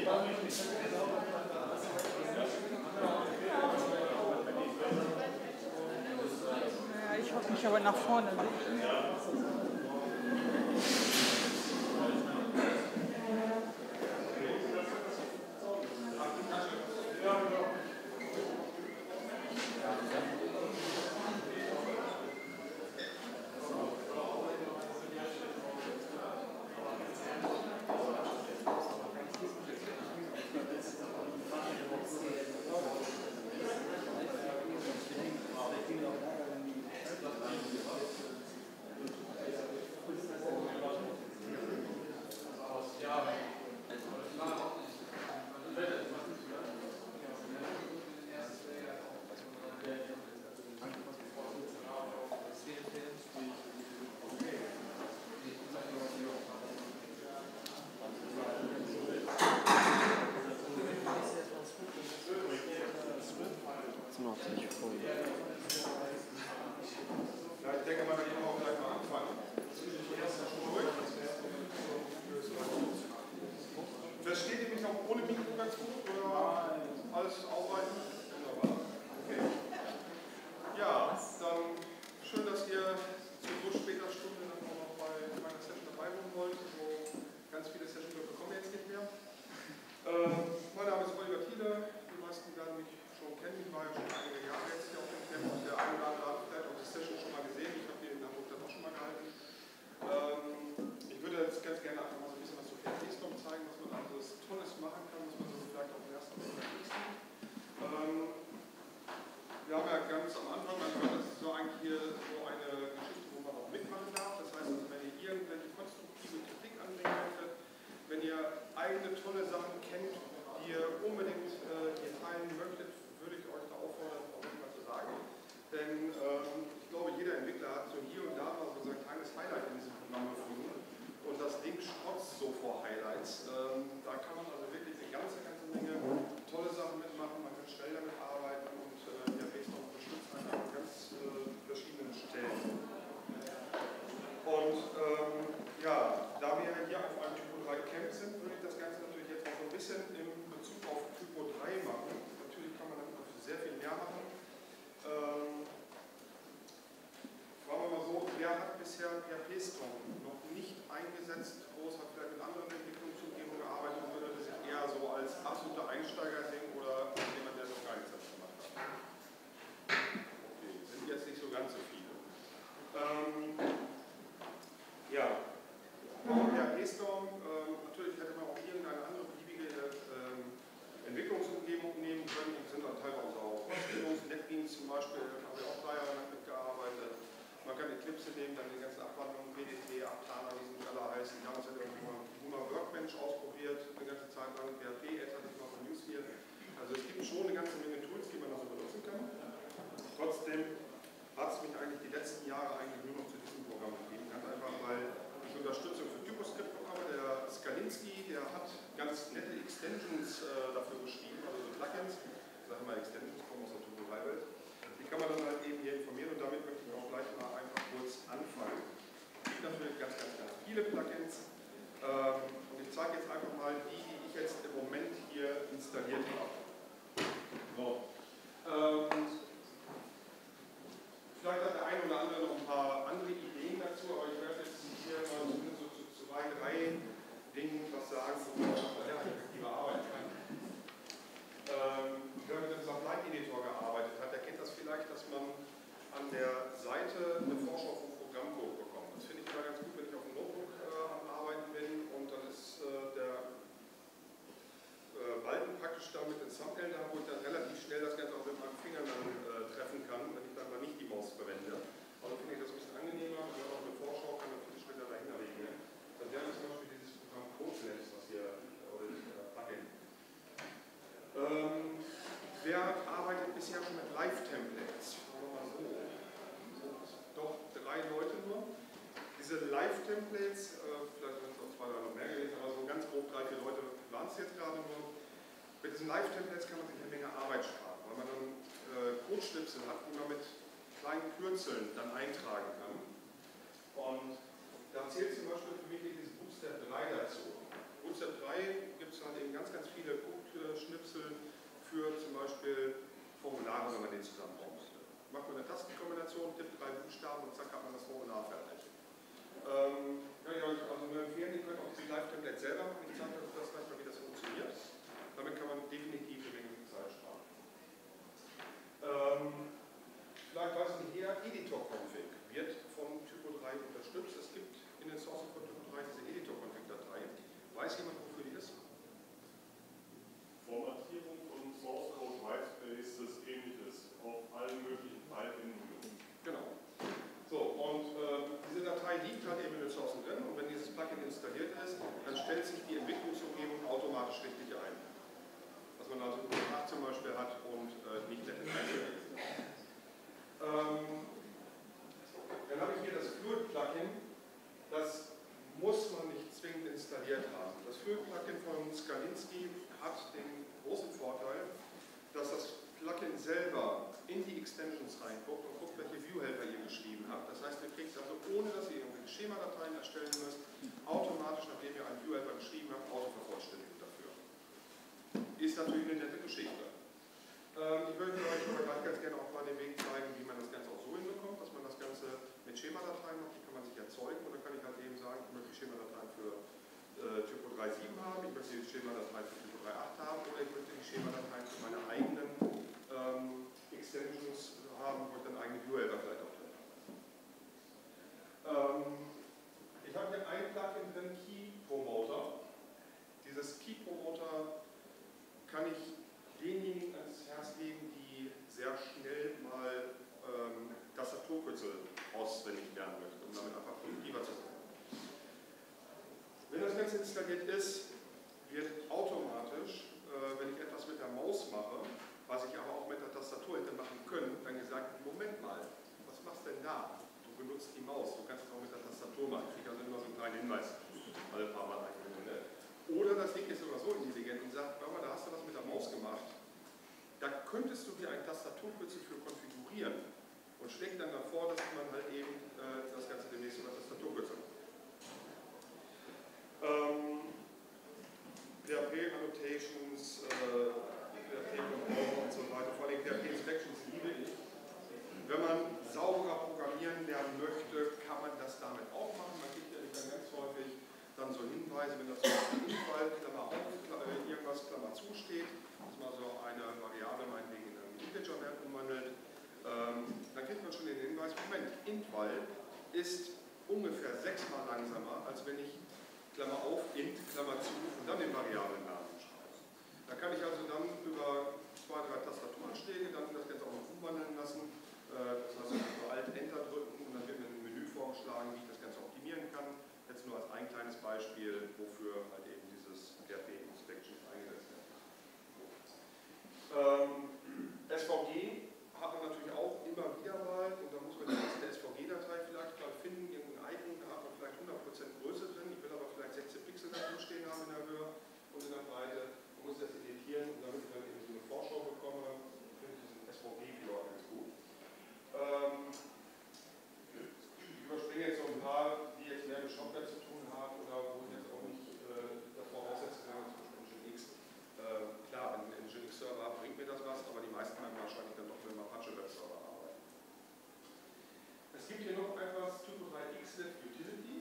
Ja, ich hoffe mich aber nach vorne. Ich denke mal, da gehen wir auch gleich mal anfangen. Versteht ihr mich auch ohne Mikro ganz gut oder alles ausreichend? Wunderbar. Okay. Ja, dann schön, dass ihr zu so später Stunde dann auch noch bei meiner Session dabei sein wollt. So ganz viele Sessions bekommen wir jetzt nicht mehr. Mein Name ist Oliver Thiele. Die meisten werden mich schon kennen. Ich war ja schon einige Jahre jetzt hier auf dem Camp. Der eine oder andere hat vielleicht auch die Session schon mal gesehen. Ich habe die in Hamburg dann auch schon mal gehalten. Ich würde jetzt ganz gerne einfach mal so ein bisschen was zu Fair-Testung zeigen, was man alles Tolles machen kann, was man so vielleicht auf den ersten Blick nicht sieht. Wir haben ja ganz am Anfang, das ist so eigentlich hier so eine Geschichte, wo man auch mitmachen darf. Das heißt, also, wenn ihr irgendwelche konstruktive Kritik anbringen möchtet, wenn ihr eigene tolle Sachen kennt, die ihr unbedingt hier teilen möchtet, würde ich euch da auffordern, auch irgendwas zu sagen. Denn ich glaube, jeder Entwickler hat so hier und da mal so ein kleines Highlight in diesem Programm gefunden. Und das Ding strotzt so vor Highlights. Da kann man also wirklich eine ganze Menge tolle Sachen mitmachen, man kann schnell damit arbeiten und der Facedown unterstützt einen an ganz verschiedenen Stellen. Und ja, da wir hier auf einem Typo 3 Camp sind, würde ich das Ganze natürlich jetzt auch so ein bisschen in Bezug auf Typo 3 machen. Natürlich kann man damit noch sehr viel mehr machen. Fragen wir mal so, wer hat bisher PHP-Storm noch nicht eingesetzt, groß, hat vielleicht mit anderen Entwicklungsumgebungen gearbeitet und würde sich eher so als absoluter Einsteiger sehen oder als jemand, der noch gar nichts damit gemacht hat? Okay, sind jetzt nicht so ganz so viele. Ja, warum PHP-Storm? Natürlich hätte man auch irgendeine andere beliebige Entwicklungsumgebung nehmen können. Die sind dann teilweise auch kostenlos. NetBeans zum Beispiel, haben wir auch 3 Jahre lang mitgearbeitet. Man kann Eclipse nehmen, dann die ganzen Abwandlungen, PDT, Aptana, wie sie nicht alle heißen. Wir haben uns ja irgendwann mal Workbench ausprobiert, eine ganze Zeit lang. PHP, jetzt hatte ich noch von Newsfield. Also es gibt schon eine ganze Menge Tools, die man also benutzen kann. Trotzdem hat es mich eigentlich die letzten Jahre eigentlich nur noch zu diesem Programm gegeben. Ganz einfach, weil ich Unterstützung für Typoscript bekomme. Der Skalinski, der hat ganz nette Extensions dafür geschrieben, also so Plugins. Ich sage mal, Extensions kommen aus der Typo 3-Welt. Die kann man dann halt eben hier informieren und damit möchte ich auch gleich mal einfach kurz anfangen. Es gibt natürlich ganz viele Plugins und ich zeige jetzt einfach mal die ich jetzt im Moment hier installiert habe. So. Vielleicht hat der eine oder andere noch ein paar andere Ideen dazu, aber ich werde jetzt hier mal zumindest so zu 2, 3 Dingen was sagen, wo man effektiver arbeiten kann. Wer mit dem Sublime-Editor gearbeitet hat, der kennt das vielleicht, dass man an der Seite eine Vorschau vom Programmcode bekommt. Das finde ich immer ganz gut, wenn ich auf dem Notebook am Arbeiten bin und dann ist der Balken praktisch da mit dem Thumbnail da, wo ich dann relativ schnell das Ganze auch mit meinem Finger dann treffen kann, wenn ich dann mal nicht die Maus verwende. Also finde ich das ein bisschen angenehmer, wenn man auch eine Vorschau kann, dann viel schneller dahinter legen. Dann wäre zum Beispiel dieses Programm CodeLens, was hier, oder das Plugin. Wer arbeitet bisher schon mit Live-Templates? Schauen wir mal so. Doch 3 Leute nur. Diese Live-Templates, vielleicht sind es auch 2 oder noch mehr gewesen, aber so ganz grob 3, 4 Leute waren es jetzt gerade nur. Mit diesen Live-Templates kann man sich eine Menge Arbeit sparen, weil man dann Codeschnipsel hat, die man mit kleinen Kürzeln dann eintragen kann. Und da zählt zum Beispiel für mich dieses Bootstrap 3 dazu. Bootstrap 3 gibt es halt eben ganz viele tippt 3 Buchstaben und zack hat man das Formular fertig. Kann ich euch also nur empfehlen, ihr könnt auch die Live-Template selber machen. Ich zeige euch das gleich mal, wie das funktioniert. Damit kann man definitiv eine Menge Zeit sparen. Vielleicht weiß nicht jeder, Editor-Config wird von Typo 3 unterstützt. Es gibt in den Sourcen von Typo 3 diese Editor-Config-Datei. Weiß jemand, wofür die ist? Formatierung von Source Code Whitespaces, ähnliches, auf allen möglichen File-Bindungen. Genau. So, und diese Datei liegt halt eben in den Sourcen drin und wenn dieses Plugin installiert ist, dann stellt sich die Entwicklungsumgebung automatisch richtig ein. Dass man also UR8 zum Beispiel hat und nicht der Einzelne. Dann habe ich hier das Fluid-Plugin. Das muss man nicht zwingend installiert haben. Das Fluid-Plugin von Skalinski hat den großen Vorteil, dass das Plugin selber in die Extensions reinguckt und guckt, welche View-Helper ihr geschrieben habt. Das heißt, ihr kriegt also, ohne dass ihr irgendwelche Schemadateien erstellen müsst, automatisch, nachdem ihr einen View-Helper geschrieben habt, Autovervollständigung dafür. Ist natürlich eine nette Geschichte. Ich würde euch aber gleich ganz gerne auch mal den Weg zeigen, wie man das Ganze auch so hinbekommt, dass man das Ganze mit Schemadateien macht. Die kann man sich erzeugen und dann kann ich halt eben sagen, ich möchte die Schemadateien für Typo 3.7 haben, ich möchte die Schemadateien für Typo 3.8 haben oder ich möchte die Schemadateien für meine eigenen Extensions haben, wo ich dann eigene View-Helper vielleicht auch drin habe. Ich habe hier ein Plugin drin, Key Promoter. Dieses Key Promoter kann ich denjenigen ans Herz legen, die sehr schnell mal Tastaturkürzel auswendig lernen möchten, um damit einfach produktiver zu sein. Wenn das Ganze installiert ist, wird automatisch, wenn ich etwas mit der Maus mache, was ich aber auch mit der Tastatur hätte machen können, dann gesagt, Moment mal, was machst du denn da? Du benutzt die Maus, du kannst es auch mit der Tastatur machen. Ich kriege also immer so einen kleinen Hinweis, alle paar Mal eingewendet. Oder das Ding ist sogar so intelligent und sagt, hör mal, da hast du was mit der Maus gemacht. Da könntest du dir ein Tastaturkürzel für konfigurieren und schlägt dann davor, dass man halt eben das Ganze demnächst über Tastaturkürzel macht. PHP-Annotations, PHP-Composer und so weiter, vor allem PHP-Inspections liebe ich. Wenn man sauberer programmieren lernen möchte, kann man das damit auch machen. Man kriegt ja dann ganz häufig dann so Hinweise, wenn das so Infall, Klammer auf, irgendwas, Klammer zu steht, dass man so eine Variable meinetwegen in einen Integer-Wert umwandelt, dann kriegt man schon den Hinweis, Moment, Intval ist ungefähr 6-mal langsamer, als wenn ich Klammer auf, int, Klammer zu und dann den Variablennamen schreibe. Da kann ich also dann über 2, 3 Tastaturanschläge dann das Ganze auch noch umwandeln lassen. Das heißt, also Alt-Enter drücken und dann wird mir ein Menü vorgeschlagen, wie ich das Ganze optimieren kann. Jetzt nur als ein kleines Beispiel, wofür halt eben dieses PHP-Inspection eingesetzt wird. SVG hat man natürlich auch immer wieder mal, und da muss man die nächste SVG-Datei vielleicht mal finden, irgendein Icon, da hat man vielleicht 100% Größe drin, ich will aber vielleicht 16 Pixel da drin stehen haben in der Höhe und in der Breite und muss das editieren, und damit ich dann eben so eine Vorschau bekomme, finde ich diesen SVG-Viewer ganz gut. Ich überspringe jetzt so ein paar, die jetzt mehr mit Shopware zu tun haben oder wo ich jetzt auch nicht das voraussetze, wenn man zum Beispiel Nginx. Klar, ein Nginx-Server bringt mir das was, aber die meisten werden wahrscheinlich dann doch mit einem Apache-Web-Server arbeiten. Es gibt hier noch etwas, Typo 3 XLib Utility.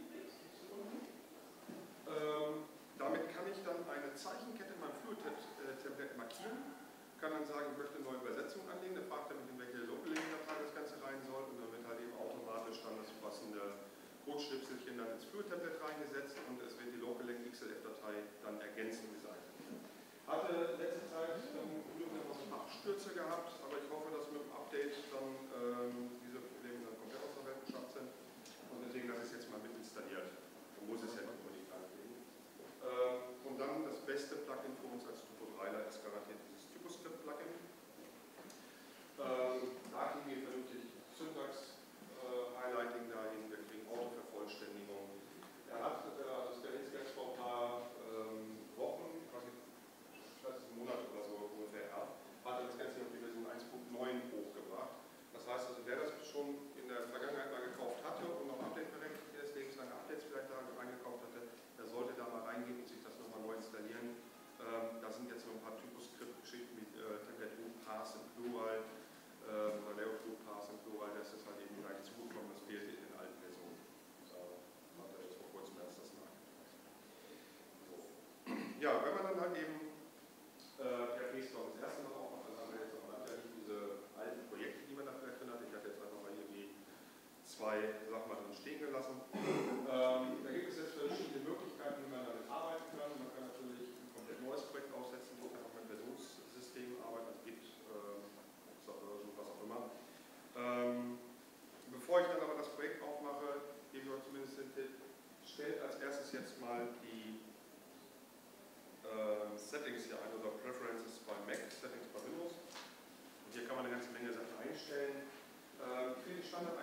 Damit kann ich dann eine Zeichenkette in meinem Fluid-Template markieren, kann dann sagen, ich möchte eine neue Übersetzung anlegen, der fragt dann, in welche Local-Datei das Ganze rein soll und dann wird halt eben automatisch dann das passende Codeschnipselchen dann ins Fluid-Template reingesetzt und es wird die Local-XLF-Datei dann ergänzend designt. Hatte letzte Zeit etwas Abstürze gehabt, aber ich hoffe, dass mit dem Update dann diese Probleme dann komplett aus der Welt geschafft sind und deswegen lasse ich es jetzt mal mit installiert. Man muss es ja nicht unbedingt anlegen. Und dann das beste Plugin für uns als Typo 3ler ist garantiert dieses Typoscript-Plugin. Da kriegen wir vernünftig Syntax-Highlighting dahin, wir kriegen Autovervollständigung. Er hat das Skalinski jetzt vor ein paar Wochen, quasi einen Monat oder so ungefähr, hatte das Ganze auf die Version 1.5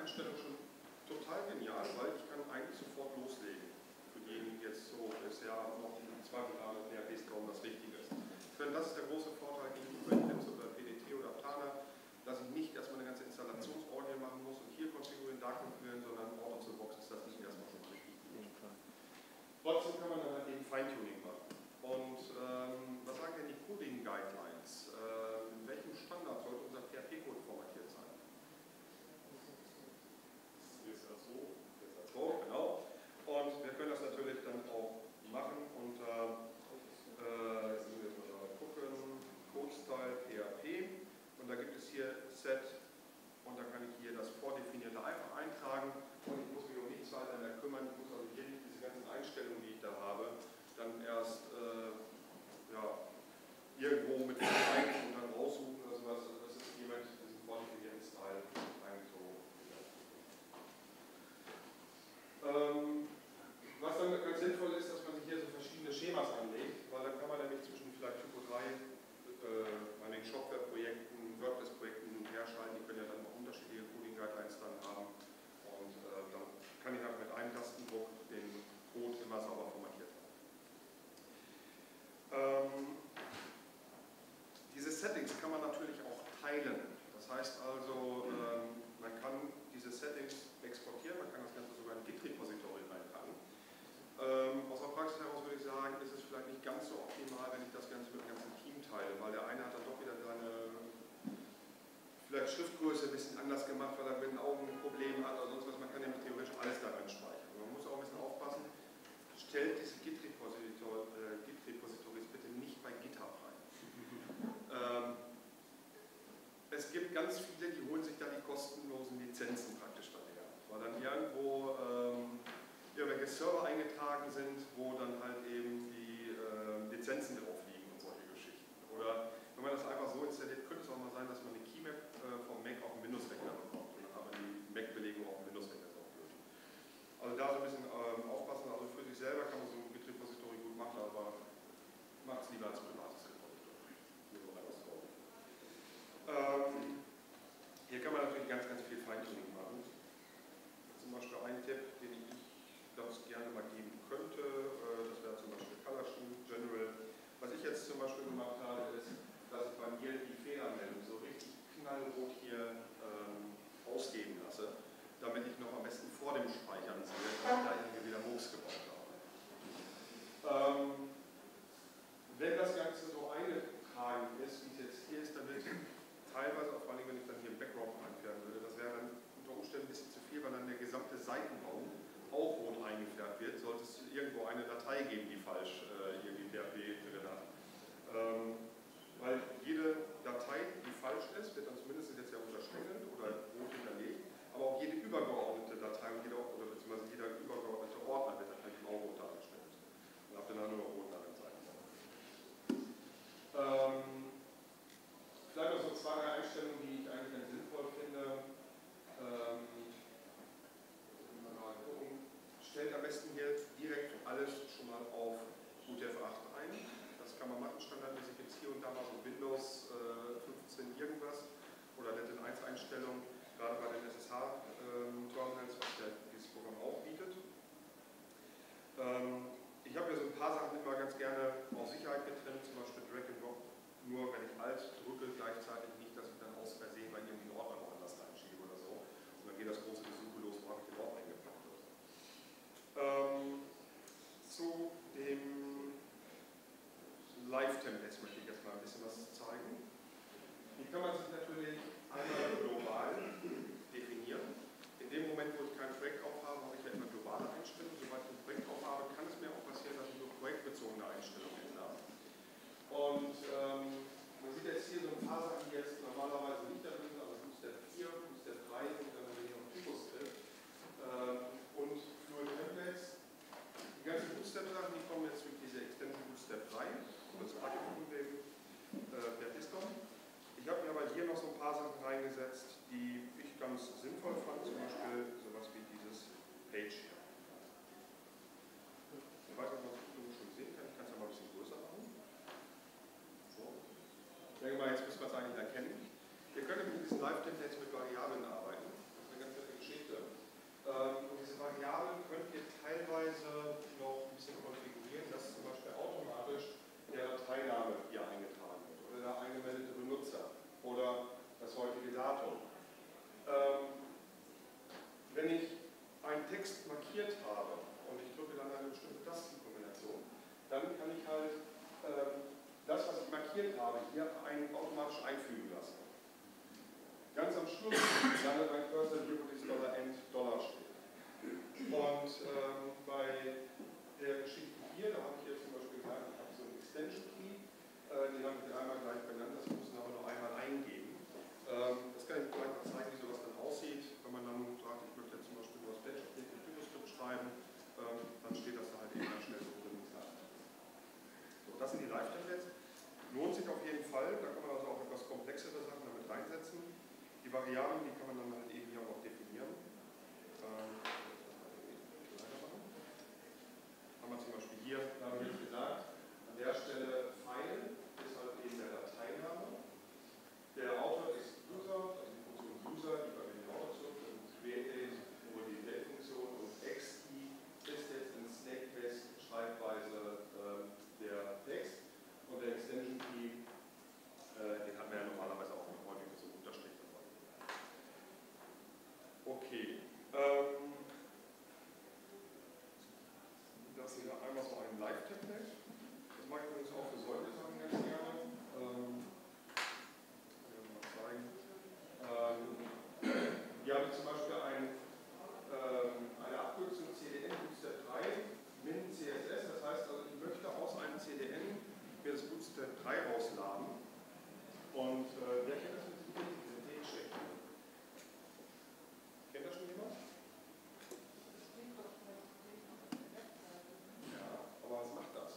Einstellung schon total genial, weil ich kann eigentlich sofort loslegen. Für diejenigen, die jetzt so bisher noch im Zweifel haben, dass PHP-Storm das Richtige ist. Ich finde, das ist der große Vorteil gegenüber Eclipse oder PDT oder Tana, dass ich nicht erstmal eine ganze Installationsorgie machen muss und hier konfigurieren, da konfigurieren, sondern out of the box ist das nicht erstmal schon richtig gut. Trotzdem kann man dann halt eben Feintuning machen. Und was sagen denn die Coding Guidelines? In welchem Standard sollte unser PHP-Code formatiert sein? CSS-O, genau. Und wir können das natürlich dann auch machen unter, jetzt müssen wir jetzt mal gucken, Code-Style PHP. Und da gibt es hier Set und da kann ich hier das Vordefinierte einfach eintragen und ich muss mich um nichts weiter mehr kümmern. Ich muss also hier nicht diese ganzen Einstellungen, die ich da habe, dann erst ja, irgendwo mit rein und dann raussuchen oder sowas. Also das ist hier mit diesem vordefinierten Style eigentlich so. Was dann ganz sinnvoll ist, dass man sich hier so verschiedene Schemas anlegt, weil dann kann man nämlich zwischen vielleicht Typo 3, meinen Shopware-Projekten, WordPress-Projekten hin und her schalten. Die können ja dann auch unterschiedliche Coding-Guidelines dann haben. Und dann kann ich halt mit einem Tastendruck den Code immer sauber formatiert haben. Diese Settings kann man natürlich auch teilen. Das heißt also, man kann diese Settings exportieren, man kann das Ganze sogar in Git-Repository reinpacken. Aus der Praxis heraus würde ich sagen, ist es vielleicht nicht ganz so optimal, wenn ich das Ganze mit dem ganzen Team teile, weil der eine hat dann doch wieder seine vielleicht Schriftgröße ein bisschen anders gemacht, weil er mit den Augen ein Problem hat oder sonst was. Man kann ja theoretisch alles da rein speichern. Man muss auch ein bisschen aufpassen, stellt diese Git-Repositories bitte nicht bei GitHub rein. Es gibt ganz viele, die holen sich da die kostenlosen Lizenzen praktisch daher, weil dann irgendwo irgendwelche Server eingetragen sind, wo dann halt eben die Lizenzen drauf liegen und solche Geschichten. Oder wenn man das einfach so installiert, könnte es auch mal sein, dass man eine Keymap vom Mac auf den Windows-Rechner bekommt und dann aber die Mac-Belegung auf dem Windows-Rechner drauf wird. Also da so ein bisschen aufpassen, also für sich selber kann man so ein Git-Repository gut machen, aber macht es lieber als privates Repository. Hier kann man natürlich ganz, ganz viel Feintuning machen. Zum Beispiel ein Tipp, den ich ganz gerne mal geben könnte, das wäre zum Beispiel Color Scheme General. Was ich jetzt zum Beispiel gemacht habe, ist, dass ich bei mir die Fehlermeldung so richtig knallrot hier ausgeben lasse, damit ich noch am besten vor dem Speichern sehe, dass ich da irgendwie wieder Murks gebaut habe. Wenn das Ganze so eingetragen ist, wie es jetzt hier ist, dann wird teilweise, auch vor allem wenn ich dann hier im Background einfärben würde, das wäre dann unter Umständen ein bisschen zu viel, weil dann der gesamte Seitenbau auch rot eingefärbt wird, sollte es irgendwo eine Datei geben, die falsch irgendwie PHP drin hat. Weil jede Datei, die falsch ist, wird dann zumindest jetzt ja unterstrichen oder rot hinterlegt, aber auch jede übergeordnete Datei und oder beziehungsweise jeder übergeordnete Ordner wird dann halt auch rot dargestellt. Und habt ihr dann nur noch rot darin sein. Vielleicht noch so zwei, drei Einstellungen, die ich eigentlich ganz sinnvoll finde. Mal gucken. Stellt am besten hier direkt alles schon mal auf UTF-8 ein. Das kann man machen. Standardmäßig gibt es hier und da mal so Windows 15 irgendwas oder Latin 1 Einstellungen, gerade bei den SSH-Terminals, was dieses Programm auch bietet. Ich habe ja so ein paar Sachen immer ganz gerne auf Sicherheit getrennt, zum Beispiel Drag and Drop. Nur wenn ich Alt drücke, gleichzeitig nicht, dass ich dann aus Versehen bei irgendwie einen Ordner woanders reinschiebe oder so. Und dann geht das große Gesuche los, wo habe ich den Ordner eingepackt oder so. Zu dem Live-Templates möchte ich jetzt mal ein bisschen was zeigen. Die kann man sich natürlich einmal global definieren. In dem Moment, wo ich kein Projekt aufhabe, habe ich ja immer globale Einstellungen. Sobald ich ein Projekt aufhabe, kann es mir auch passieren, dass ich nur projektbezogene Einstellungen ändere. Und man sieht jetzt hier so ein paar Sachen, die jetzt normalerweise nicht da sind, also Bootstrap 4, Bootstrap 3 und dann haben wir hier noch Typo-Script und Fluid Templates. Die ganzen Bootstrap-Sachen, die kommen jetzt durch diese Extension Bootstrap 3, das Paket von dem PHP-Storm. Ich habe mir aber hier noch so ein paar Sachen reingesetzt, die ich ganz sinnvoll fand, zum Beispiel sowas wie dieses Page hier. Ich weiß nicht, ob man es schon sehen kann, ich kann es ja mal ein bisschen größer machen. Ich denke mal, jetzt müssen wir es eigentlich erkennen. Ihr könnt mit diesen Live-Templates mit Variablen arbeiten. Das ist eine ganz nette Geschichte. markiert habe, hier automatisch einfügen lassen. Ganz am Schluss landet mein Cursor hier, wo dieses $end Dollar steht. Und bei der Geschichte hier, da habe ich jetzt zum Beispiel gesagt, ich habe so einen Extension Key, den habe ich einmal gleich benannt, das muss man aber nur einmal eingeben. Das kann ich gleich mal zeigen, wie sowas dann aussieht, wenn man dann sagt, ich möchte jetzt zum Beispiel nur das Batch-Objekt mit TypoScript schreiben, dann steht das da halt eben ganz schnell so drin. So, das sind die Live-Templates. Lohnt sich auf jeden Fall, da kann man also auch etwas komplexere Sachen damit reinsetzen. Die Variablen, die kann man dann halt eben hier auch definieren. Haben wir zum Beispiel hier, da habe ich jetzt gesagt, an der Stelle File ist halt eben der Dateiname. Der Autor ist User, also die Funktion User, die bei mir den Autor zurück, und create über die Date-Funktion, und xkey ist jetzt in Snake-Case Schreibweise der Text, und der Extension Key, den hat man ja normalerweise auch noch häufig mit so einem Unterstrich dabei. Okay. Das hier einmal so ein Live-Template. Das mache ich übrigens auch für solche Sachen ganz gerne. Mal zeigen. Hier habe ich zum Beispiel eine Abkürzung CDN Bootstrap 3 min CSS. Das heißt also, ich möchte aus einem CDN mir das Bootstrap 3 rausladen. Und wer kennt das mit diesem T-Check? Kennt das schon jemand? Ja, aber was macht das?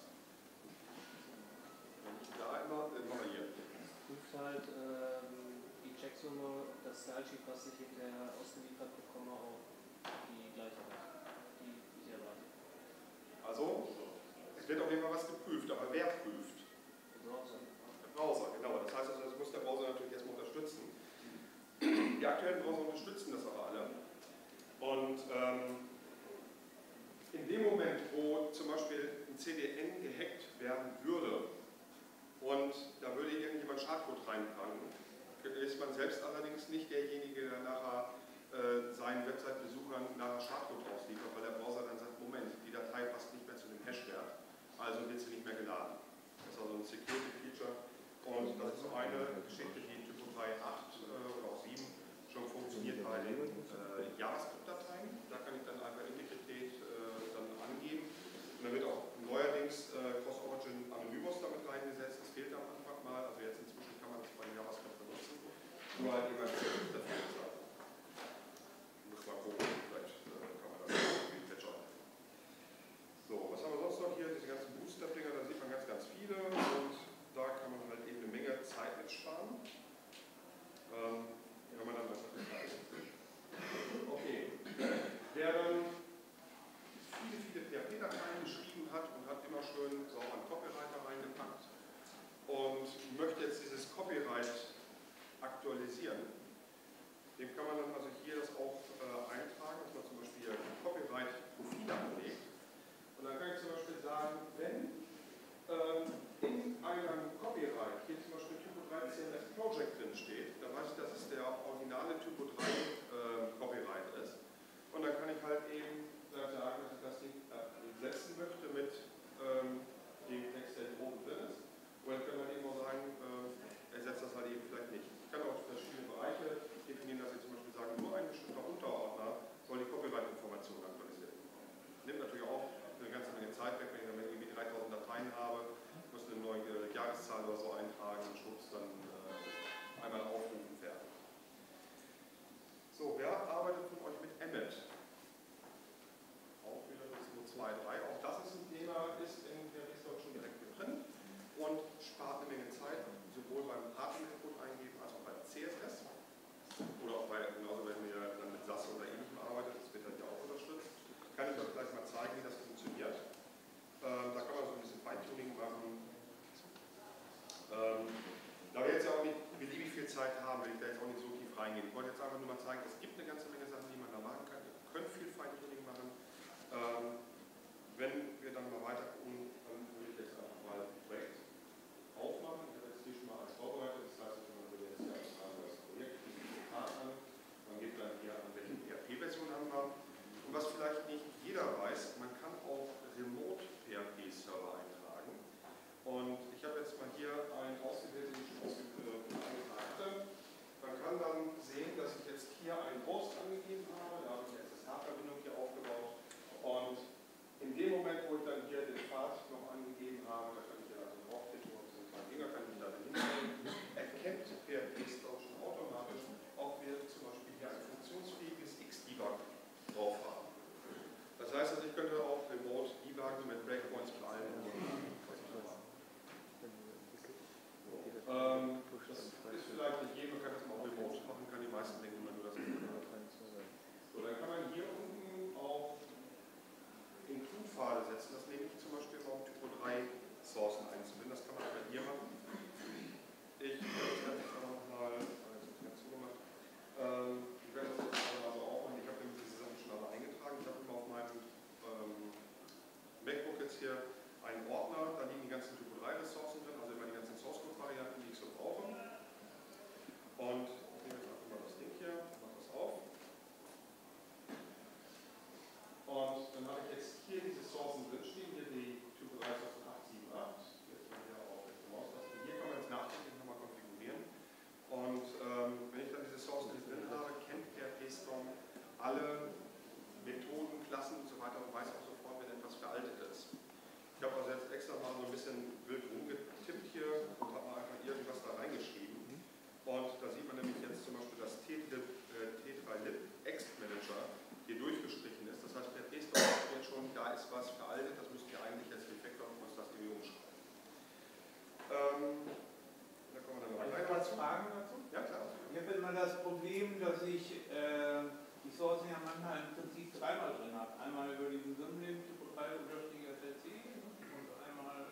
Wenn ich da einmal, machen wir hier. Prüft halt die Checksumme, das Stylesheet, was ich hinterher ausgeliefert bekomme, auch die gleiche die ich erwarte. Also, es wird auf jeden Fall was geprüft, aber wer prüft? Der Browser, genau. Das heißt also, das muss der Browser natürlich erstmal unterstützen. Die aktuellen Browser unterstützen das aber alle. Und in dem Moment, wo zum Beispiel ein CDN gehackt werden würde und da würde irgendjemand Schadcode reinpacken, ist man selbst allerdings nicht derjenige, der nachher seinen Website-Besuchern nachher Schadcode ausliefert, weil der Browser dann sagt, Moment, die Datei passt nicht mehr zu dem Hashwert, also wird sie nicht mehr geladen. Das ist also ein Security-Feature, und das ist so eine Geschichte, die in Typo 3.8 oder auch 7 schon funktioniert bei den JavaScript-Dateien. Da kann ich dann einfach Integrität dann angeben. Und dann wird auch neuerdings Cross-Origin Anonymous damit reingesetzt. Das fehlt am Anfang mal. Also jetzt inzwischen kann man das bei JavaScript benutzen. Nur halt immer dafür bezahlen. Muss mal gucken, vielleicht kann man das in den Patch auch. So, was haben wir sonst noch hier? Diese ganzen Bootstrap-Dinger, da sieht man ganz, ganz viele. Und da kann man halt eben eine Menge Zeit mit sparen. Wenn man dann was hat. Okay. Wer dann viele PHP-Dateien geschrieben hat und hat immer schön sauber einen Copywriter reingepackt und möchte jetzt dieses Copyright aktualisieren, dem kann man dann also hier das auch eintragen, dass man zum Beispiel Copyright-Profile anlegt. Und dann kann ich zum Beispiel sagen, wenn in einem Copyright hier zum Beispiel Typo 3 CMS Project drin steht, dann weiß ich, dass es der originale Typo 3 Copyright ist. Und dann kann ich halt eben sagen, dass ich das Ding setzen möchte mit dem Text, der hier oben drin ist. Und dann kann man eben auch sagen, er setzt das halt eben vielleicht nicht. Ich kann auch verschiedene Bereiche definieren, dass ich zum Beispiel sage, nur ein bestimmter Unterordner soll die Copyright-Informationen aktualisieren. Nimmt natürlich auch eine ganze Menge Zeit weg, wenn ich dann irgendwie 3000 Dateien habe, muss eine neue Jahreszahl oder so eintragen und schwupps dann einmal aufrufen, fertig. So, wer arbeitet von euch mit Emmet? Auch wieder nur 2, 3. Auch das ist ein Thema, ist in der Restore schon direkt mit drin. das Problem, dass ich die Sourcen ja manchmal im Prinzip dreimal drin habe. Einmal über diesen Symlink Typo 3 _FLC und einmal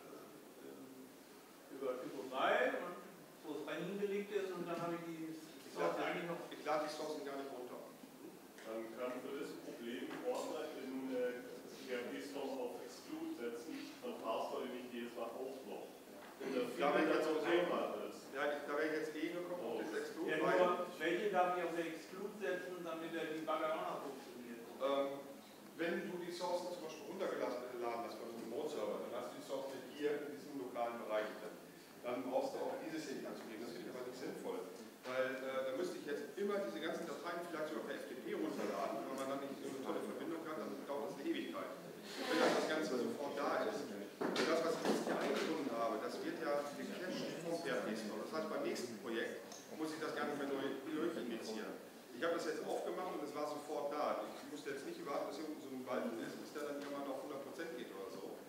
über Typo 3, und wo es reingelegt ist, und dann habe ich die Source eigentlich noch. Ich lade die Sourcen gar nicht runter. Man kann für das Problem Ordner in PHP-Storm auf Exclude setzen, dann passt er nicht jedes Mal aufmacht. Und der Fehler dann so einmal ist. Ja, da wäre ich jetzt gekommen auf das Exclude. Ja, nur, welche darf ich auf der Exclude setzen, damit der Debugger auch noch funktioniert? Wenn du die Sourcen zum Beispiel runtergeladen hast von einem Remote-Server, dann hast du die Sourcen hier in diesem lokalen Bereich drin. Dann brauchst du auch dieses hier nicht anzugeben. Das finde ich aber nicht sinnvoll. Weil da müsste ich jetzt immer diese ganzen Dateien vielleicht sogar per FTP runterladen, wenn man dann nicht so eine tolle Verbindung hat, dann dauert das eine Ewigkeit. Wenn das Ganze sofort da ist. Und das, was ich jetzt hier eingebunden habe, das wird ja gecached vom PHP-Store. Das heißt, beim nächsten Projekt muss ich das gar nicht mehr neu initiieren. Ich habe das jetzt aufgemacht und es war sofort da. Ich musste jetzt nicht warten, bis irgendwo so ein Balken ist, bis der dann irgendwann auf 100% geht oder so.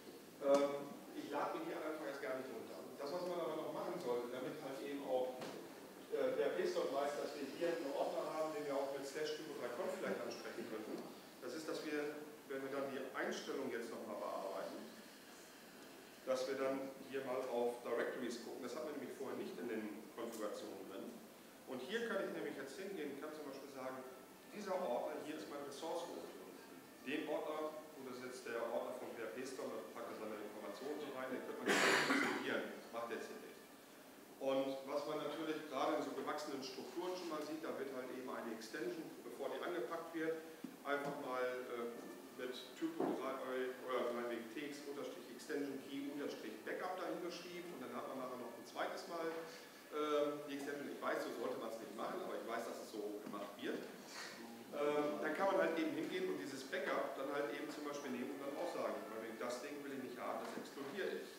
Ich lade mir hier am Anfang jetzt gar nicht runter. Das, was man aber noch machen sollte, damit halt eben auch der PHP-Store weiß, dass wir hier einen Ordner haben, den wir auch mit /typo3conf vielleicht ansprechen könnten. Das ist, dass wir, wenn wir dann die Einstellung jetzt nochmal bearbeiten, dass wir dann hier mal auf Directories gucken. Das hat man nämlich vorher nicht in den Konfigurationen drin. Und hier kann ich nämlich jetzt hingehen und kann zum Beispiel sagen, dieser Ordner hier ist mein Ressource Root. Den Ordner, und das ist jetzt der Ordner vom PHP-Store, da packt er seine Informationen so rein, den könnte man installieren. Macht jetzt hier nicht. Und was man natürlich gerade in so gewachsenen Strukturen schon mal sieht, da wird halt eben eine Extension, bevor die angepackt wird, einfach mal mit Typo 3 oder meinetwegen tx-extension key-backup dahin geschrieben, und dann hat man nachher noch ein zweites Mal die Extension. Ich weiß, so sollte man es nicht machen, aber ich weiß, dass es so gemacht wird. Dann kann man halt eben hingehen und dieses Backup dann halt eben zum Beispiel nehmen und dann auch sagen, das Ding will ich nicht haben, das explodiert ist.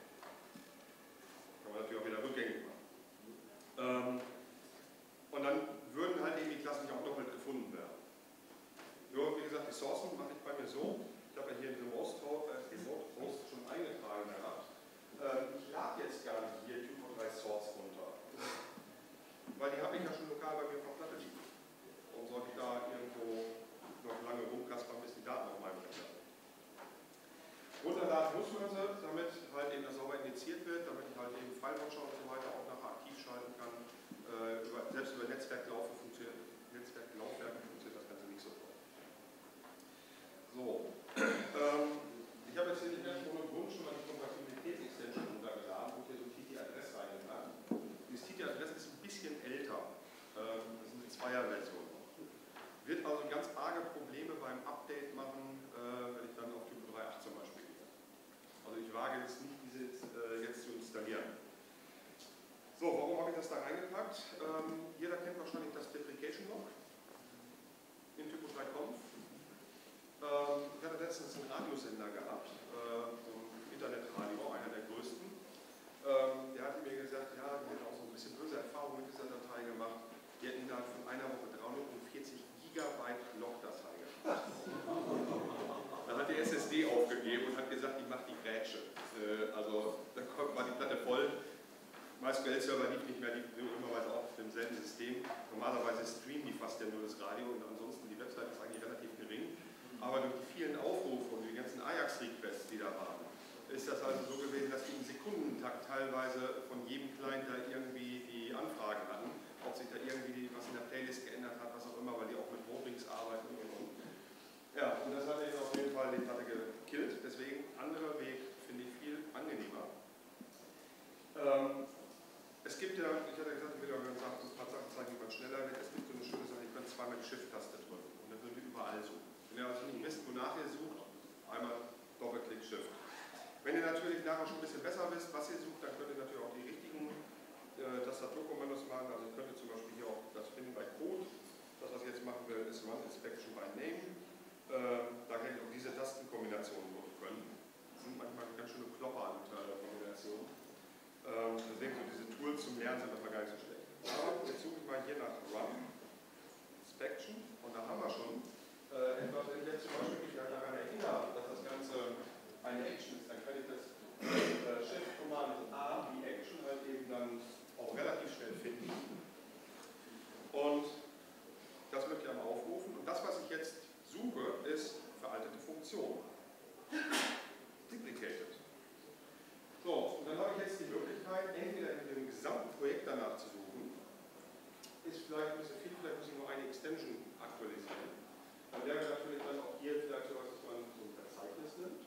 Kann man natürlich auch wieder rückgängig machen. Und dann würden halt eben die Klassen nicht auch doppelt gefunden werden. Nur, wie gesagt, die Sourcen mache ich bei mir so. Ich habe ja hier den Remote Host schon eingetragen gehabt. Ich lade jetzt gar nicht hier Typo 3 Source runter. Weil die habe ich ja schon lokal bei mir auf der Platte liegen. Warum sollte ich da irgendwo noch lange rumkaspern, bis die Daten auf meinem Rechner sind? Runterladen muss man sie, damit halt eben das sauber initiiert wird, damit ich halt eben File-Watcher und so weiter auch nachher aktiv schalten kann. Selbst über Netzwerklaufwerke funktioniert das Ganze nicht so toll. So, ich habe jetzt hier nicht ganz ohne Grund schon mal die Kompatibilitäts-Extension runtergeladen, wo ich hier so TT-Adress reingepackt. Dieses TT-Adress ist ein bisschen älter. Das ist eine Zweier-Version. Wird also ganz arge Probleme beim Update machen, wenn ich dann auf Typo 3.8 zum Beispiel gehe. Also ich wage jetzt nicht, diese jetzt zu installieren. So, warum habe ich das da reingepackt? Jeder kennt wahrscheinlich das Deprecation Log in Typo 3conf. Ich hatte letztens einen Radiosender gehabt, so ein Internetradio, einer der größten. Der hatte mir gesagt, ja, die hätten auch so ein bisschen böse Erfahrungen mit dieser Datei gemacht. Die hätten innerhalb von einer Woche 340 Gigabyte Logdatei gemacht. Dann hat die SSD aufgegeben und hat gesagt, die macht die Grätsche. Also dann war die Platte voll. MySQL-Server lief nicht mehr, die dummerweise auch auf demselben System. Normalerweise streamen die fast ja nur das Radio, und ansonsten die Website ist eigentlich relativ gering. Aber durch die vielen Aufrufe und die ganzen Ajax-Requests, die da waren, ist das also so gewesen, dass die im Sekundentakt teilweise von jedem Client da irgendwie die Anfragen hatten, ob sich da irgendwie was in der Playlist geändert hat, was auch immer, weil die auch mit Roamings arbeiten und. Ja, und das hat eben auf jeden Fall die Platte gekillt. Deswegen anderer Weg finde ich viel angenehmer. Es gibt ja, ich hatte gesagt, ich will ja ein paar Sachen zeigen, wie man schneller wird. Es gibt so eine schöne Sache, ich kann zweimal die Shift-Taste drücken und dann könnt ihr überall suchen. Wenn ihr also nicht wisst, wonach ihr sucht, einmal Doppelklick Shift. Wenn ihr natürlich nachher schon ein bisschen besser wisst, was ihr sucht, dann könnt ihr natürlich auch die richtigen Tastaturkommandos machen. Also ihr könnt zum Beispiel hier auch das finden bei Code. Das, was ich jetzt machen will, ist Run Inspection by Name. Da kann ich auch diese Tastenkombinationen nutzen können. Das sind manchmal ganz schöne Klopper-Kombinationen. Deswegen so diese Tools zum Lernen sind manchmal gar nicht so schlecht. Aber jetzt suche ich mal hier nach Run Inspection, und da haben wir schon etwas, wenn ich jetzt zum Beispiel mich daran erinnere, dass das Ganze eine Action ist, dann kann ich das Shift-Command A, die Action, halt eben dann auch relativ schnell finden. danach zu suchen, ist vielleicht ein bisschen viel, vielleicht muss ich nur eine Extension aktualisieren. Dann wäre natürlich dann auch hier vielleicht so was, dass man so ein Verzeichnis nimmt.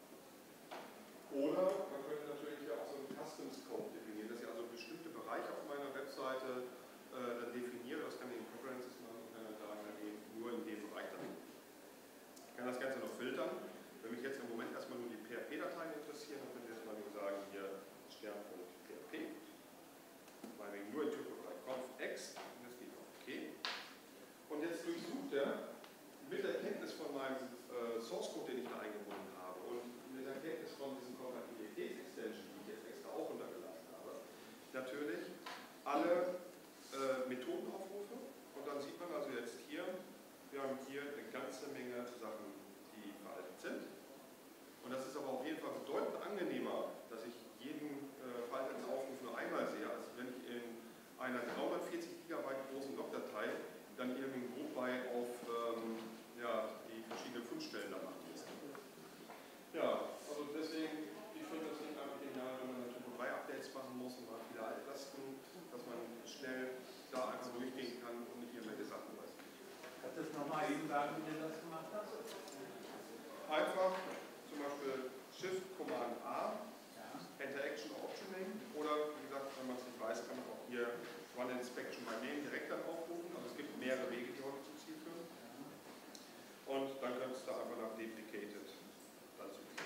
Oder man könnte natürlich hier auch so einen Customs Code definieren, dass ich also bestimmte Bereiche auf meiner Webseite dann definiere. Das kann ich in Preferences machen und kann dann sagen, dann eben nur in dem Bereich dann. Ich kann das Ganze noch filtern. Wenn mich jetzt im Moment erstmal nur die PHP-Dateien interessieren, dann könnte ich jetzt mal nur sagen, hier stern.php, meinetwegen nur in Typografie confx, und das geht auf OK. Und jetzt durchsucht er mit der Kenntnis von meinem Source Code, den ich da eingebunden habe, und mit der Kenntnis von diesen Kompatibilitätsextension, die ich jetzt extra auch runtergelassen habe, natürlich alle Methodenaufrufe. Und dann sieht man also jetzt hier, wir haben hier eine ganze Menge Sachen, die veraltet sind. Und das ist aber auf jeden Fall bedeutend angenehmer, dass ich jeden veralteten Aufruf nur einmal sehe, als wenn ich in einer 340 GB großen Logdatei dann irgendwie grob bei auf ja, die verschiedenen Fundstellen da machen muss. Ja, also deswegen, ich finde das nicht einfach genial, wenn man natürlich 3 Updates machen muss und man hat viele Altlasten, dass man schnell da einfach durchgehen kann und nicht irgendwelche Sachen weiß. Kannst du das nochmal eben sagen, wie du das gemacht hast? Einfach zum Beispiel Shift Command A, Enter Action Optioning, oder wie gesagt, wenn man es nicht weiß, kann man auch hier Run Inspection by Name direkt dann aufrufen. Also es gibt mehrere Wege, die heute zum Ziel führen. Und dann könntest du einfach nach Deprecated dann suchen.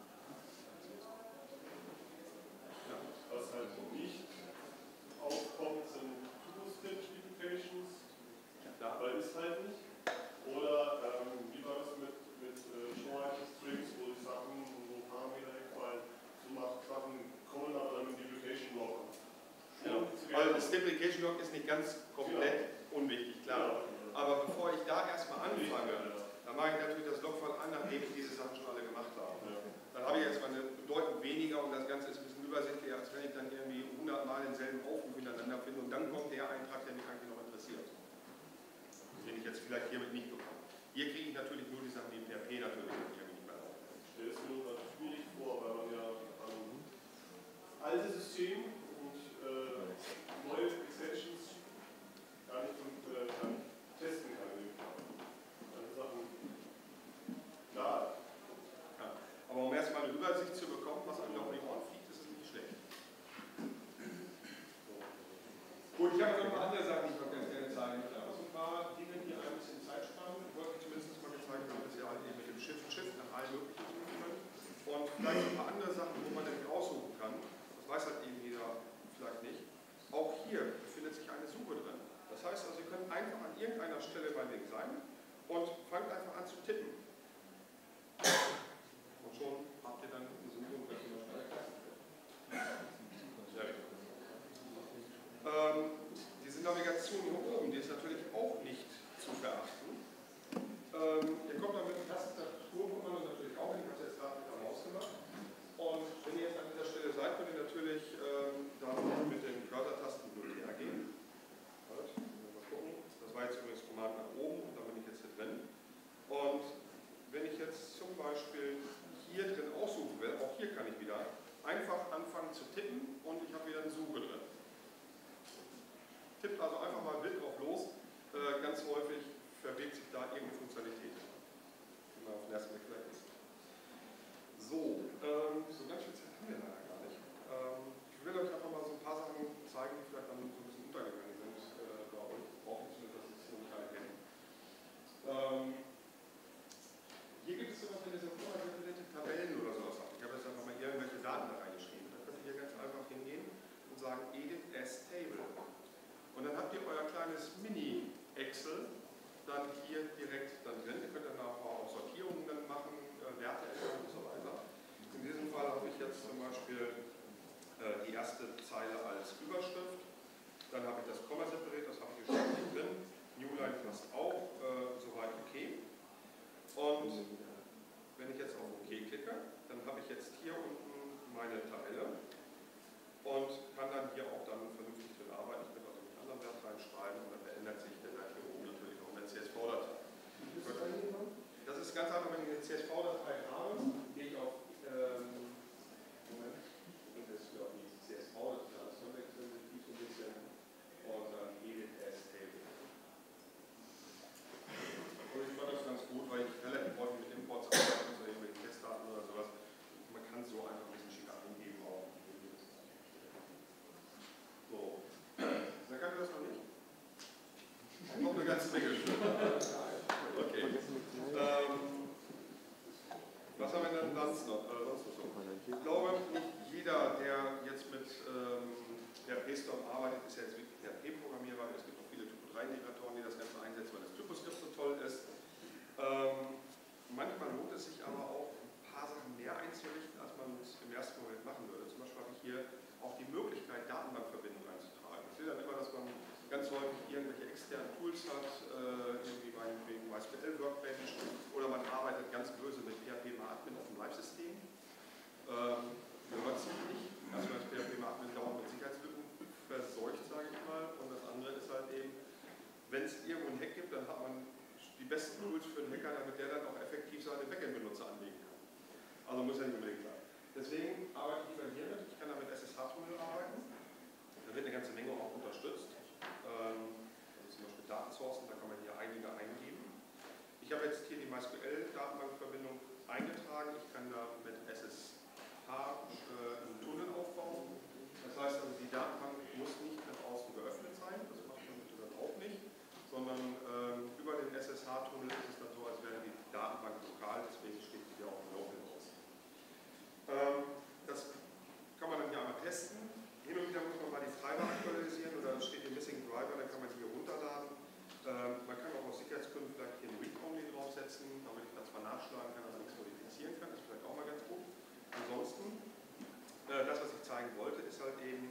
Ja. Was halt nicht aufkommt, sind Two-Stitch-Duplications, weil ist halt nicht. Oder wie war das mit Show-Strings, wo die Sachen, wo Parameter wegfallen, so Sachen kommen aber dann in Duplication Log. Ja. Weil das Deprecation Log ist nicht ganz komplett unwichtig, klar. Aber bevor ich da erstmal anfange, dann mache ich natürlich das Logfile an, nachdem ich diese Sachen schon alle gemacht habe. Dann habe ich jetzt mal bedeutend weniger und das Ganze ist ein bisschen übersichtlicher, als wenn ich dann irgendwie 100 Mal denselben Aufruf hintereinander finde und dann kommt der Eintrag, der mich eigentlich noch interessiert. Den ich jetzt vielleicht hiermit nicht bekomme. Hier kriege ich natürlich nur die Sachen, die in PHP natürlich irgendwie nicht mehr auf. Ich stelle es mir nur schwierig vor, weil man ja alte System und neue Extensions gar nicht testen kann. Also Sachen, klar. Ja. Aber um erstmal eine Übersicht zu bekommen, was einem auf die Ohren fliegt, ist es nicht schlecht. Gut, ich habe noch ein paar andere Sachen, die ich noch ganz gerne zeigen möchte. Aber so ein paar Dinge, die ein bisschen Zeit sparen, wollte ich zumindest mal gezeigt haben, dass ihr halt eben mit dem Shift nach allen möglichen suchen könnt. Und vielleicht ein paar andere Sachen, wo man nämlich aussuchen kann. Das weiß halt eben jeder vielleicht nicht. Auch hier befindet sich eine Suche drin. Das heißt also, ihr könnt einfach an irgendeiner Stelle beim Weg sein und fangt einfach an zu tippen. Und schon habt ihr dann eine Suche und könnt ihr noch schneller Klassen finden. Diese Navigation hier oben, die ist natürlich auch nicht zu verachten. Ihr kommt dann mit der Tastatur, kommt man natürlich auch hin, ich habe es jetzt gerade mit der Maus gemacht. Und wenn ihr jetzt an dieser Stelle seid, könnt ihr natürlich dann mit den Cursor-Tasten hin und her gehen. Mal gucken. Das war jetzt übrigens Command nach oben und da bin ich jetzt hier drin. Und wenn ich jetzt zum Beispiel hier drin aussuchen will, auch hier kann ich wieder einfach anfangen zu tippen und ich habe wieder eine Suche drin. Tippt also einfach mal wild drauf los. Ganz häufig verbirgt sich da irgendeine Funktionalität, die man auf den ersten Blick vielleicht ist. So, so ganz viel Zeit haben wir leider gar nicht. Ich will euch einfach mal so ein paar Sachen zeigen, die vielleicht dann so ein bisschen untergegangen sind bei euch. Brauche ich zumindest, dass es noch keine kennen. Hier gibt es sowas, wenn ihr so vorgefilterte Tabellen oder sowas habt. Ich habe jetzt einfach mal irgendwelche Daten da reingeschrieben. Da könnt ihr hier ganz einfach hingehen und sagen Edit as Table. Und dann habt ihr euer kleines Mini-Excel dann hier direkt dann drin. Ihr könnt dann auch Sortierungen dann machen, Werte ändern und so weiter. In diesem Fall habe ich jetzt zum Beispiel die erste Zeile als Überschrift. Dann habe ich das Komma separiert, das habe ich hier schon nicht drin. Newline passt auch, soweit okay. Und wenn ich jetzt auf OK klicke, dann habe ich jetzt hier unten meine Tabelle und kann dann hier auch dann vernünftig drin arbeiten. Ich kann also mit anderen Wert reinschreiben und dann verändert sich der Wert hier oben natürlich auch in der CSV-Datei. Das ist ganz einfach, wenn ich eine CSV-Datei habe, gehe ich auf Moment, das ist auf die CSV-Datei, das ist so ein bisschen Integratoren, die das Ganze einsetzen, weil das Typoskript so toll ist. Manchmal lohnt es sich aber auch, ein paar Sachen mehr einzurichten, als man es im ersten Moment machen würde. Zum Beispiel habe ich hier auch die Möglichkeit, Datenbankverbindungen einzutragen. Ich sehe dann immer, dass man ganz häufig irgendwelche externen Tools hat, irgendwie wegen MySQL Workbench, oder man arbeitet ganz böse mit PHP-Admin auf dem Live-System. Gehört sich nicht. Also das PHP-Admin dauernd mit Sicherheitslücken verseucht, sage ich mal. Und das andere ist halt eben, wenn es irgendwo einen Hack gibt, dann hat man die besten Tools für den Hacker, damit der dann auch effektiv seine Backend-Benutzer anlegen kann. Also muss ja nicht unbedingt sein. Deswegen arbeite ich lieber hiermit. Ich kann da mit SSH-Tunnel arbeiten. Da wird eine ganze Menge auch unterstützt. Also zum Beispiel Datensourcen, da kann man hier einige eingeben. Ich habe jetzt hier die MySQL-Datenbankverbindung eingetragen. Ich kann da mit SSH einen Tunnel aufbauen. Das heißt also, die Datenbank muss nicht nach außen geöffnet sein. Das macht man bitte dann auch nicht. Sondern über den SSH-Tunnel ist es dann so, als wäre die Datenbank lokal. Deswegen steht die ja auch im Local aus. Das kann man dann hier einmal testen. Hin und wieder muss man mal die Treiber aktualisieren oder steht hier Missing Driver, dann kann man die hier runterladen. Man kann auch aus Sicherheitsgründen vielleicht hier ein Read-Only draufsetzen, damit ich das zwar nachschlagen kann, aber nichts modifizieren kann. Das ist vielleicht auch mal ganz gut. Ansonsten, das, was ich zeigen wollte, ist halt eben,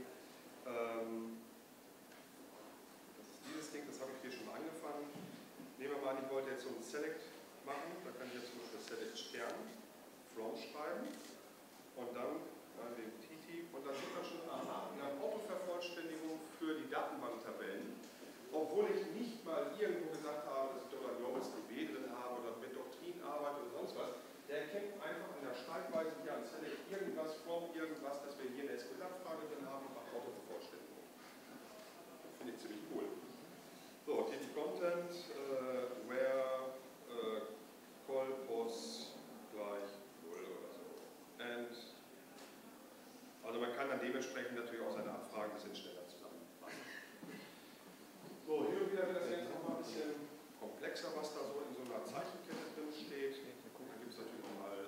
das ist dieses Ding, das habe ich hier schon mal angefangen. Nehmen wir mal an, ich wollte jetzt so ein Select machen, da kann ich jetzt zum Beispiel Select Stern, From schreiben und dann den TT und dann sieht man schon, aha, wir haben Autovervollständigung für die Datenbanktabellen, obwohl ich nicht mal irgendwo gesagt habe, dass ich dort ein YOLS-DB drin habe oder mit Doktrin arbeite oder sonst was. Der erkennt einfach in der Schreibweise hier an Select irgendwas, From irgendwas, dass wir hier eine SQL-Abfrage drin haben und macht Autovervollständigung. Das finde ich ziemlich cool. So, TT Content, where call pos gleich 0 oder so. And, also man kann dann dementsprechend natürlich auch seine Abfragen ein bisschen schneller zusammenfassen. So, hin und wieder wird das Ganze nochmal ein bisschen komplexer, was da so in so einer Zeichenkette drin steht. Dann gibt es natürlich nochmal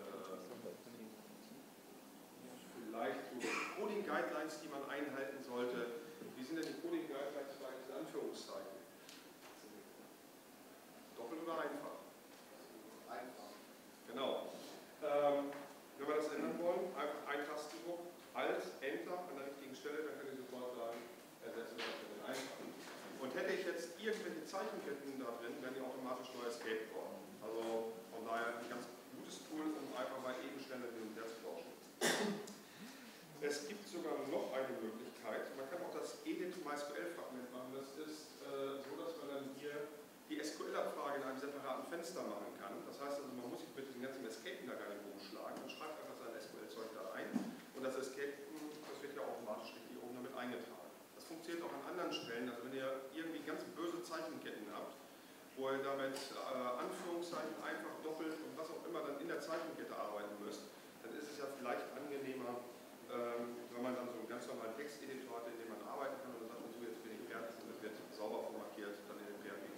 vielleicht so Coding Guidelines, die man einhalten sollte. Wie sind denn die Coding Guidelines vielleicht in Anführungszeichen? Doppelt oder einfach? Einfach. Genau. Wenn wir das ändern wollen, einfach ein Tastendruck, Alt, Enter an der richtigen Stelle, dann kann ich sofort sagen, ersetzen wir das mit den Einfachen. Und hätte ich jetzt irgendwelche Zeichenketten da drin, werden die automatisch neu Escape kommen. Also von daher ein ganz gutes Tool, um einfach mal eben schnell mit dem Test zu forschen. Es gibt sogar noch eine Möglichkeit, man kann auch das Edit MySQL-Fragment machen. Das ist so, dass man dann hier die SQL-Abfrage in einem separaten Fenster machen kann. Das heißt also, man muss sich mit diesem ganzen Escapen da gar nicht rumschlagen. Man schreibt einfach sein SQL-Zeug da ein und das Escapen, das wird ja automatisch richtig oben damit eingetragen. Das funktioniert auch an anderen Stellen. Also wenn ihr irgendwie ganz böse Zeichenketten habt, wo ihr damit Anführungszeichen einfach doppelt und was auch immer dann in der Zeichenkette arbeiten müsst, dann ist es ja vielleicht angenehmer, wenn man dann so einen ganz normalen Texteditor hat, in dem man arbeiten kann und dann sagt man so, jetzt bin ich fertig und das wird sauber formatiert, dann in den PHP.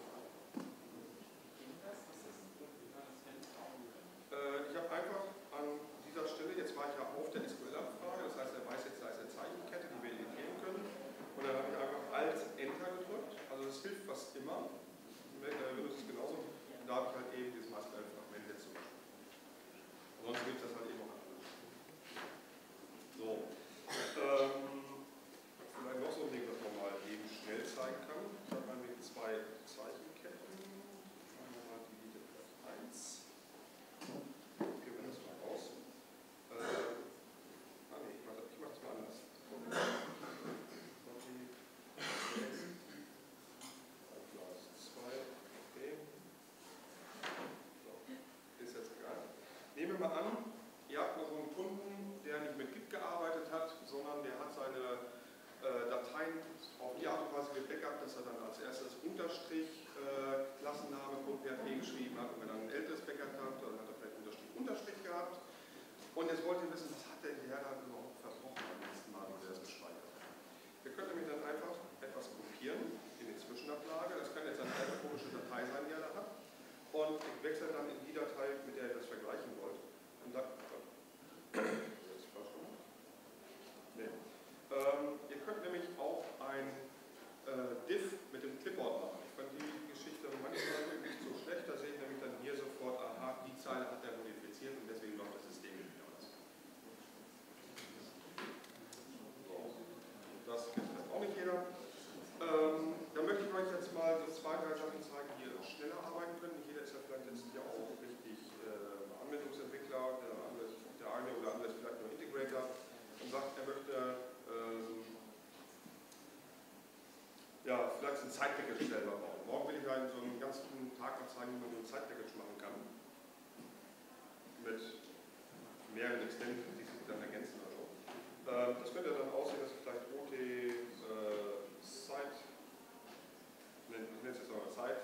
Ich habe einfach an dieser Stelle, jetzt war ich ja auf der SQL-Abfrage, das heißt, er weiß jetzt, da ist eine Zeichenkette, die wir editieren können. Und dann habe ich einfach Alt Enter gedrückt, also das hilft fast immer. Windows ist genauso. Und da habe ich halt eben dieses MySQL-Fragment jetzt zum Beispiel. Ansonsten gibt es das halt eben auch anders. So. Vielleicht noch so ein Ding, das man mal eben schnell zeigen kann. Ich habe mal mit zwei Zeichenketten. Machen wir mal die Delete 1. Gehen wir das mal raus. Nee, ich mache das mal anders. Nehmen wir mal an, ihr habt mal so einen Kunden, der nicht mit Git gearbeitet hat, sondern der hat seine Dateien auf die Art und Weise gebackupt, dass er dann als erstes Unterstrich Klassenname .php geschrieben hat und wenn er ein älteres Backup hat, dann hat er vielleicht Unterstrich gehabt. Und jetzt wollt ihr wissen, was hat der Herr da überhaupt verbrochen beim letzten Mal, wo er das gespeichert hat. Ihr könnt nämlich dann einfach etwas kopieren in die Zwischenablage. Das kann jetzt eine alte komische Datei sein, die er da hat. Und ich wechsle dann in die Datei, mit der ihr das vergleichen wollt. Und dann, ihr könnt nämlich auch ein Diff mit dem Clipboard machen. Ich jetzt ein Side-Package selber bauen. Morgen will ich halt so einen ganzen Tag mal zeigen, wie man so ein Side-Package machen kann. Mit mehreren Extensions, die sich dann ergänzen oder so. Das könnte dann aussehen, dass vielleicht OT Site, ich nenne es jetzt mal Site,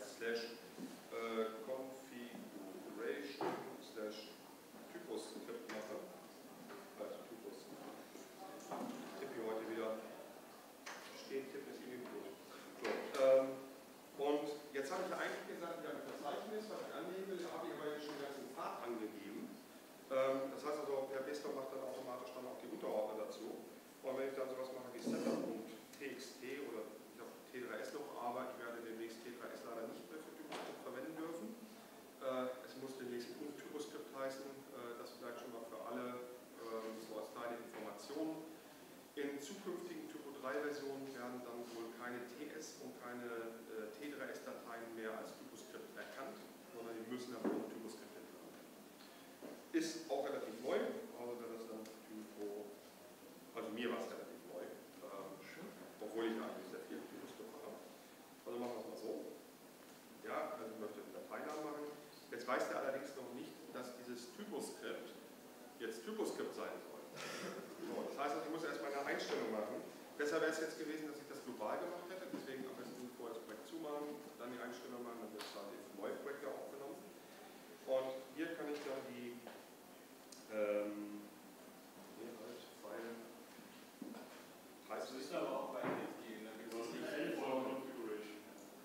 /configuration /Typus-Skript mache. Also Typus. Tipp hier heute wieder. Stehen, tippen ist irgendwie gut. So, und jetzt habe ich ja eigentlich gesagt, ich habe ein Verzeichnis, was ich anlegen will, habe ich aber jetzt schon den ganzen Pfad angegeben. Das heißt also, der Bester macht dann automatisch dann auch die Unterordner dazu. Und wenn ich dann sowas mache wie setup.txt oder ich auf T3S noch arbeite, werde demnächst T3S leider nicht mehr für Typoskript verwenden dürfen. Es muss demnächst Typoskript heißen, das vielleicht schon mal für alle so als kleine Information. In zukünftigen Typo 3-Versionen werden dann wohl keine TS und keine T3S-Dateien mehr als Typoskript erkannt, sondern die müssen dann ohne Typoskript entladen. Ist auch relativ neu, also das ist dann Typo, also mir war es relativ neu, obwohl ich eigentlich sehr viel Typoskript habe. Also machen wir es mal so. Ja, also ich möchte einen Dateinamen machen. Jetzt weiß der allerdings noch nicht, dass dieses Typoskript jetzt Typoskript sein soll. So, das heißt, ich muss erstmal eine Einstellung machen. Besser wäre es jetzt gewesen, dass ich das global gemacht hätte. Deswegen am besten vorher das Projekt zumachen, dann die Einstellung machen, dann wird es quasi für neue Projekte aufgenommen. Und hier kann ich dann die Das ist aber auch bei NetGen gehen, da gibt es nicht viel Configuration.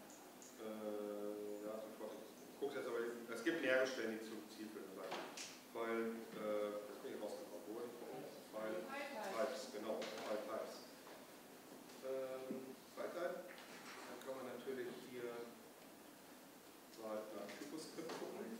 Ja, sofort. Ich gucke jetzt aber, es gibt mehrere Stellen, die zum Ziel führen. Weil, das bin ich rausgekommen, wo war ich vorhin? Types, genau, File Types. File Type, dann kann man natürlich hier mal nach Typoskript gucken.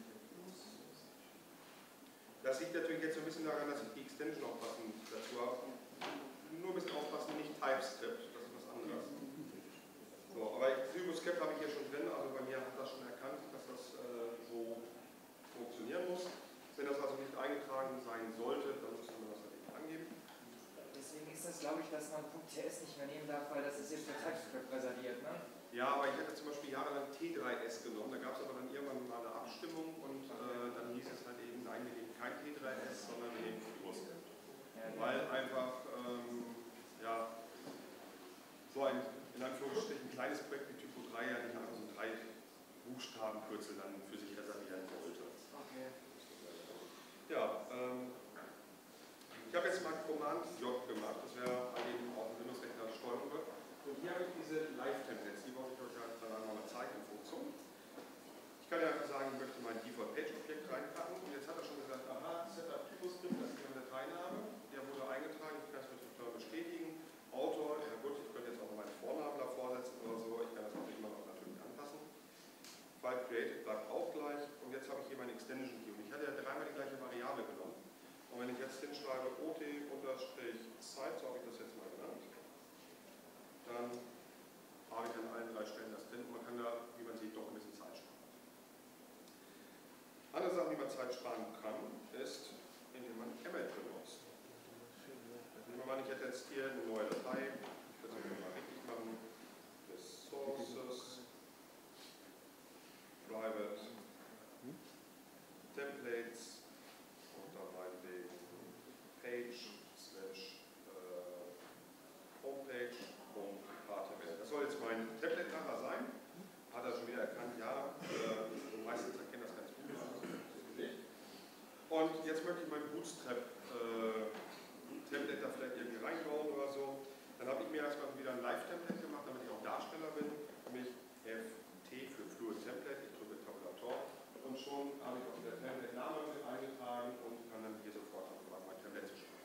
Das liegt natürlich jetzt so ein bisschen daran, dass ich die Extension auch passend dazu habe. Nur ein bisschen aufpassen, nicht TypeScript, das ist was anderes. So, aber Typoskript habe ich hier schon drin, also bei mir hat das schon erkannt, dass das so funktionieren muss. Wenn das also nicht eingetragen sein sollte, dann müssen wir das halt eben angeben. Deswegen ist das, glaube ich, dass man .ts nicht mehr nehmen darf, weil das ist jetzt für TypeScript reserviert, ne? Ja, aber ich hätte zum Beispiel jahrelang T3S genommen, da gab es aber dann irgendwann mal eine Abstimmung und dann hieß es halt eben, nein, wir nehmen kein T3S, sondern wir nehmen Typoskript. Ja, Weil einfach, ja, so ein, in Anführungsstrichen, kleines Projekt wie Typo 3 ja nicht einfach so 3 Buchstabenkürzel dann für sich reservieren wollte. okay. Ja, ich habe jetzt mal Command J gemacht, das wäre eben auch ein Windows-Rechner steuern wird. Und hier habe ich diese Live-Templates, die wollte ich euch dann einmal mal zeigen in Funktion. Ich kann ja einfach sagen, ich möchte mein Default-Page-Objekt reinpacken und jetzt hat er schon gesagt, aha, Setup Typoskript, das ist mein Dateiname, der wurde eingetragen, ich kann es mit Return bestätigen. Autor, ja gut, ich könnte jetzt auch meinen Vornamen davor setzen oder so, ich kann das auch immer noch natürlich anpassen. File Created bleibt auch gleich und jetzt habe ich hier meine Extension Key und ich hatte ja dreimal die gleiche Variable genommen. Und wenn ich jetzt hinschreibe OT-Site, so habe ich das jetzt mal genannt, dann habe ich an allen 3 Stellen das drin und man kann da, wie man sieht, doch ein bisschen Zeit sparen. Andere Sachen, wie man Zeit sparen kann, ist, indem man Emmet benutzt. Nehmen wir mal, ich hätte jetzt hier eine neue Datei, ich würde es mal richtig machen, Resources, Private, Templates und dann meinetwegen Page Homepage.html. Das soll jetzt mein Template-Nachher sein. Hat er schon wieder erkannt, ja, meistens erkennt das ganz gut. Und jetzt möchte ich mein Bootstrap-Template da vielleicht irgendwie reinbauen oder so. Dann habe ich mir erstmal wieder ein Live-Template gemacht, damit ich auch Darsteller bin. Nämlich FT für Fluid Template. Ich drücke Tabulator. Und schon habe ich auch wieder Template-Name mit eingetragen und kann dann hier sofort anfangen, mein Template zu schreiben.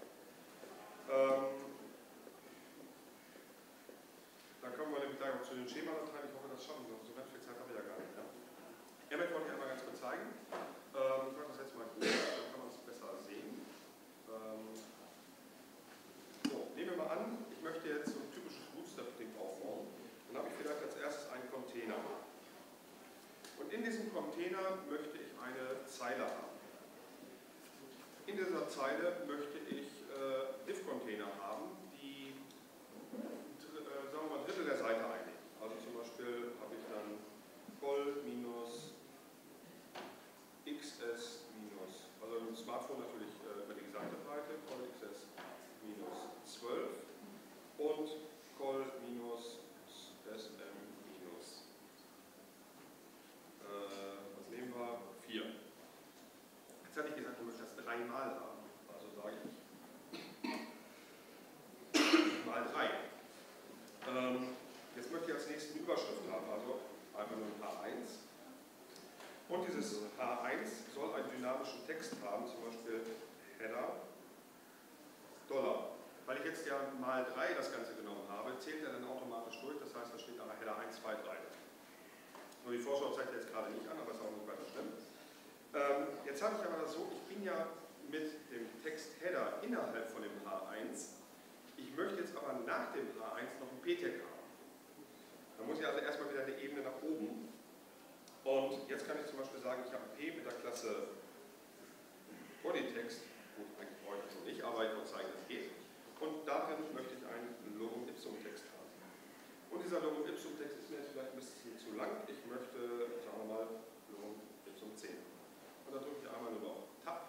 Dann kommen wir nämlich gleich auch zu den Schemadateien. Ich hoffe, das schaffen wir. So ganz viel Zeit habe ich ja gar nicht. Ja? Emmet wollte ich einmal ganz kurz zeigen. Ich mache das jetzt mal gut, dann kann man es besser sehen. So, nehmen wir mal an, ich möchte jetzt so ein typisches Bootstrap-Ding aufbauen. Dann habe ich vielleicht als erstes einen Container. Und in diesem Container möchte ich eine Zeile haben. In dieser Zeile möchte ich Div-Container haben, die sagen wir mal, Drittel der Seite einnehmen. Also zum Beispiel Und dieses H1 soll einen dynamischen Text haben, zum Beispiel Header, Dollar. Weil ich jetzt ja mal 3 das Ganze genommen habe, zählt er dann automatisch durch, das heißt, da steht nachher Header 1, 2, 3. Nur die Vorschau zeigt jetzt gerade nicht an, aber ist auch nicht weiter schlimm. Jetzt habe ich aber das so, ich bin ja mit dem Text Header innerhalb von dem H1, ich möchte jetzt aber nach dem H1 noch ein P-Tag haben. Da muss ich also erstmal wieder eine Ebene nach oben. Und jetzt kann ich zum Beispiel sagen, ich habe ein P mit der Klasse Bodytext. Gut, eigentlich brauche ich das noch nicht, aber ich wollte zeigen, das geht. Und darin möchte ich einen Lorem Ipsum Text haben. Und dieser Lorem Ipsum Text ist mir jetzt vielleicht ein bisschen zu lang. Ich möchte, sagen wir mal, Lorem Ipsum 10. Und dann drücke ich einmal nur noch Tab.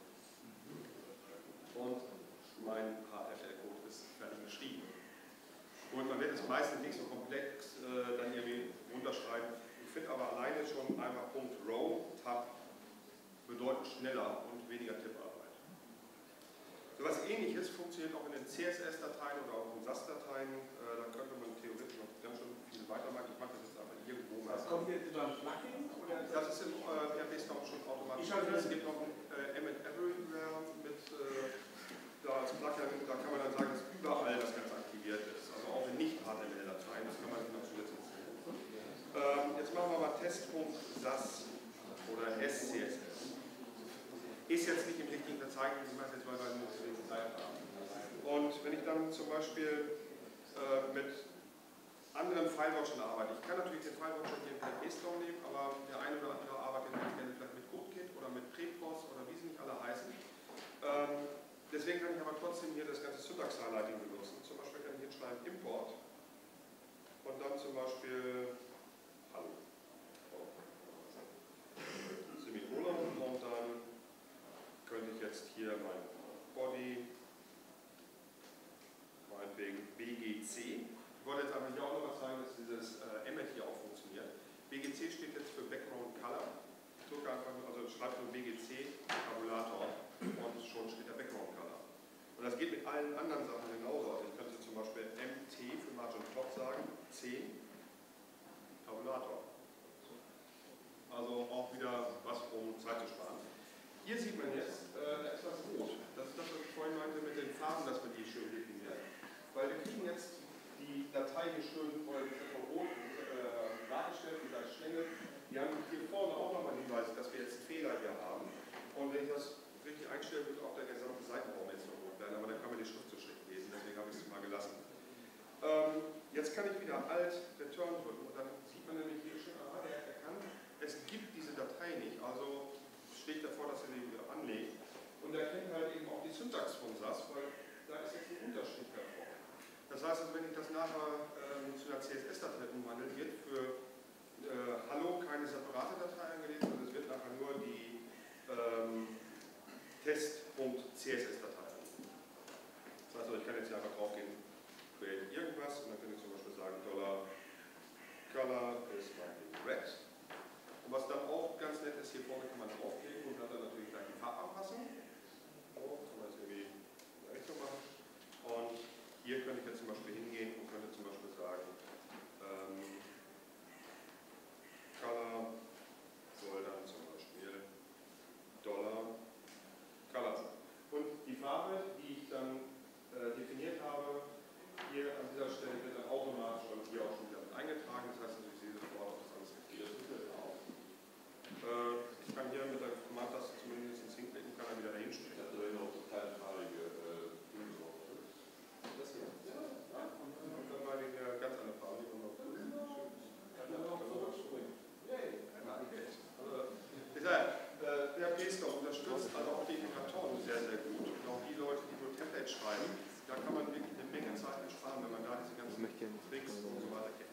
Und mein HTML-Code ist fertig geschrieben. Und man wird es meistens nicht so komplex dann irgendwie runterschreiben. Ich finde aber alleine schon einfach Punkt Row, Tab bedeutend schneller und weniger Tipparbeit. So etwas Ähnliches funktioniert auch in den CSS-Dateien oder auch in SAS-Dateien. Da könnte man theoretisch noch ganz schön viel weitermachen. Ich mache das jetzt einfach irgendwo mal. Das kommt jetzt über ein Plugin? Oder das ist im PHP-Storm schon automatisch. Es gibt noch ein Emmet Everywhere mit da als Plugin, da kann man dann sagen, dass überall das Ganze aktiviert ist. Also auch in Nicht-HTML-Dateien, das kann man sich noch zusätzlich sehen. Jetzt machen wir mal Test.sas oder SCSS. Ist jetzt nicht im richtigen Verzeichnis, ich mache es jetzt, weil wir nur zu wenig Zeit haben. Und wenn ich dann zum Beispiel mit anderen File-Watchern arbeite, ich kann natürlich den File-Watcher hier im PHP-Storm nehmen, aber der eine oder andere arbeitet gerne vielleicht mit Codekit oder mit Prepos oder wie sie nicht alle heißen. Deswegen kann ich aber trotzdem hier das ganze Syntax-Highlighting benutzen. Zum Beispiel kann ich hier schreiben Import und dann zum Beispiel Hallo. Semikolon und dann könnte ich jetzt hier mein Body, meinetwegen BGC. Ich wollte jetzt einfach hier auch noch mal zeigen, dass dieses Emmet hier auch funktioniert. BGC steht jetzt für Background Color. Ich drücke einfach, also schreibe nur BGC Tabulator und schon steht der Background Color. Und das geht mit allen anderen Sachen genauso. Also ich könnte zum Beispiel MT für Margin Top sagen, 10 Tabulator. Also auch wieder was, um Zeit zu sparen. Hier sieht man jetzt, da ist was rot. Das ist das, was ich vorhin meinte mit den Farben, dass man die schön definiert. Weil wir kriegen jetzt die Datei hier schön rot dargestellt, dieser Schlängel. Wir haben hier vorne auch nochmal Hinweise, dass wir jetzt einen Fehler hier haben. Und wenn ich das richtig einstelle, wird auch der gesamte Seitenraum jetzt noch rot werden. Aber dann kann man die Schrift so schlecht lesen, deswegen habe ich es mal gelassen. Jetzt kann ich wieder Alt, Return drücken und dann sieht man nämlich hier schon, der kann, es gibt diese Datei nicht, also steht davor, dass er die wieder anlegt. Und er kennt halt eben auch die Syntax von SAS, weil da ist jetzt ein Unterstrich davor. Das heißt, also, wenn ich das nachher zu einer CSS-Datei umwandeln, wird für Hallo keine separate Datei angelegt, sondern es wird nachher nur die Test.css-Datei angelegt. Das heißt, also, ich kann jetzt hier einfach drauf gehen, create irgendwas und dann kann ich zum Beispiel sagen, $color ist red. Und was dann auch ganz nett ist, hier vorne kann man draufklicken und hat dann natürlich gleich die Farbanpassung. So, kann man das irgendwie in der Richtung machen. Und hier könnte ich jetzt zum Beispiel hingehen und könnte zum Beispiel sagen, Color soll dann zum Beispiel $color sein. Und die Farbe, die ich dann definiert habe, hier an dieser Stelle wird dann automatisch und hier auch schon wieder mit eingetragen. Das heißt, ich sehe sofort, ob das alles richtig ist. Ich kann hier mit der Command-Taste zumindest hinklicken, kann dann wieder dahin stellen. Ich hatte noch keine farbige Das hier? Ja. Und dann war die hier ganz andere Farbe. Der PHP-Storm unterstützt also auch die Integratoren sehr, sehr gut. Und auch die Leute, die nur Templates schreiben, da kann man wirklich eine Menge Zeit sparen, wenn man da diese ganzen Tricks und so weiter kennt.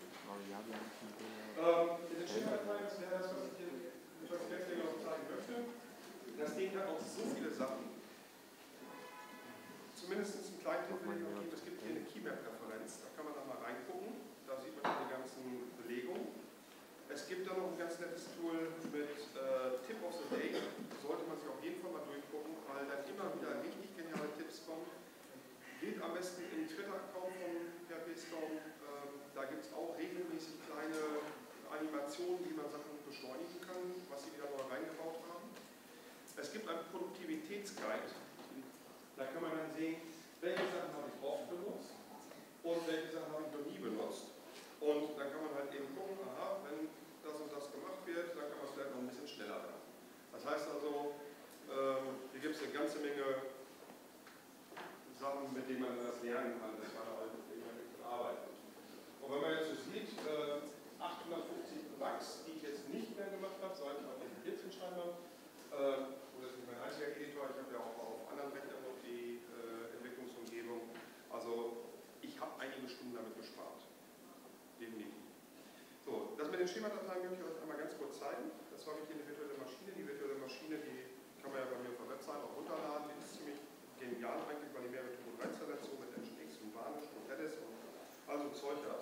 In den Schema-Dateien, das wäre das, was ich hier jetzt noch zeigen möchte. Das Ding hat auch so viele Sachen. Zumindest einen kleinen Tipp will ich noch geben. Es gibt hier eine Keymap-Referenz, da kann man dann mal reingucken. Da sieht man die ganzen Belegungen. Es gibt dann noch ein ganz nettes Tool mit Tip of the Day. Da sollte man sich auf jeden Fall mal durchgucken, weil da immer wieder richtig geniale Tipps kommen. Geht am besten im Twitter-Account von PHP-Storm. Da gibt es auch regelmäßig kleine Animationen, wie man Sachen beschleunigen kann, was Sie wieder neu reingebaut haben. Es gibt einen Produktivitätsguide, da kann man dann sehen, welche Sachen habe ich oft benutzt und welche Sachen habe ich noch nie benutzt. Und dann kann man halt eben gucken, aha, wenn das und das gemacht wird, dann kann man es vielleicht noch ein bisschen schneller machen. Das heißt also, hier gibt es eine ganze Menge Sachen, mit denen man das lernen kann, dass man halt arbeitet. Und wenn man jetzt so sieht, 850 Bugs, die ich jetzt nicht mehr gemacht habe, seit ich auf den 14 schreibe, das ist nicht mein einziger Editor, ich habe ja auch auf anderen Rechnern noch die Entwicklungsumgebung. Also ich habe einige Stunden damit gespart. Definitiv. So, das mit den Schemadateien möchte ich euch einmal ganz kurz zeigen. Das habe ich hier eine virtuelle Maschine. Die virtuelle Maschine, die kann man ja bei mir auf der Website auch runterladen. Die ist ziemlich genial eigentlich, weil die mehrere Typo-3-Installation mit Nginx und Varnish und Redis und also Zeug hat.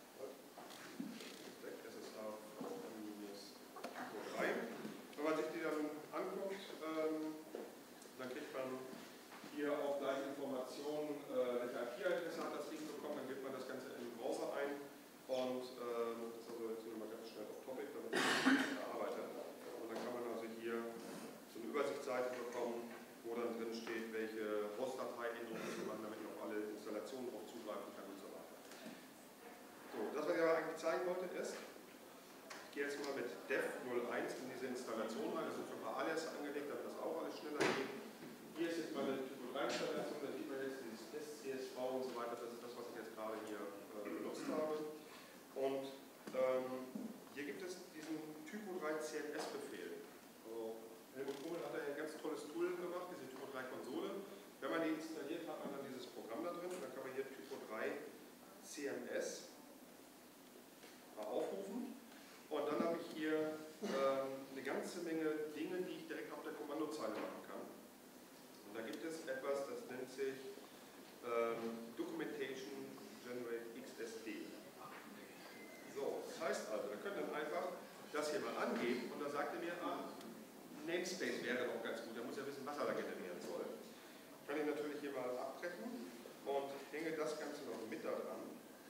Wenn man sich die dann anguckt, dann kriegt man hier auch gleich Informationen, welche IP-Adresse hat das Ding bekommen, dann gibt man das Ganze in den Browser ein und das ist also jetzt mal ganz schnell auf Topic, damit man arbeitet. Und dann kann man also hier so eine Übersichtsseite bekommen, wo dann drin steht, welche Host-Datei-Änderungen zu machen, damit man auf alle Installationen drauf zugreifen kann und so weiter. So, das, was ich aber eigentlich zeigen wollte, ist, ich gehe jetzt mal mit dev01 in diese Installation rein, das ist für Alias angelegt, damit das auch alles schneller geht. Hier ist jetzt meine Typo-3-Installation, da sieht man jetzt dieses Test-CSV und so weiter, das ist das, was ich jetzt gerade hier benutzt habe. Und hier gibt es diesen Typo-3-CMS-Befehl. Also, Helmut Kohl hat da ein ganz tolles Tool gemacht, diese Typo-3-Konsole. Wenn man die installiert, hat man dann dieses Programm da drin, dann kann man hier Typo-3-CMS aufrufen. Und dann habe ich hier eine ganze Menge Dinge, die ich direkt auf der Kommandozeile machen kann. Und da gibt es etwas, das nennt sich Documentation Generate XSD. So, das heißt also, wir können dann einfach das hier mal angeben und dann sagt er mir, Namespace wäre doch ganz gut, da muss er wissen, was er da generieren soll. Kann ich natürlich hier mal abbrechen und hänge das Ganze noch mit da dran.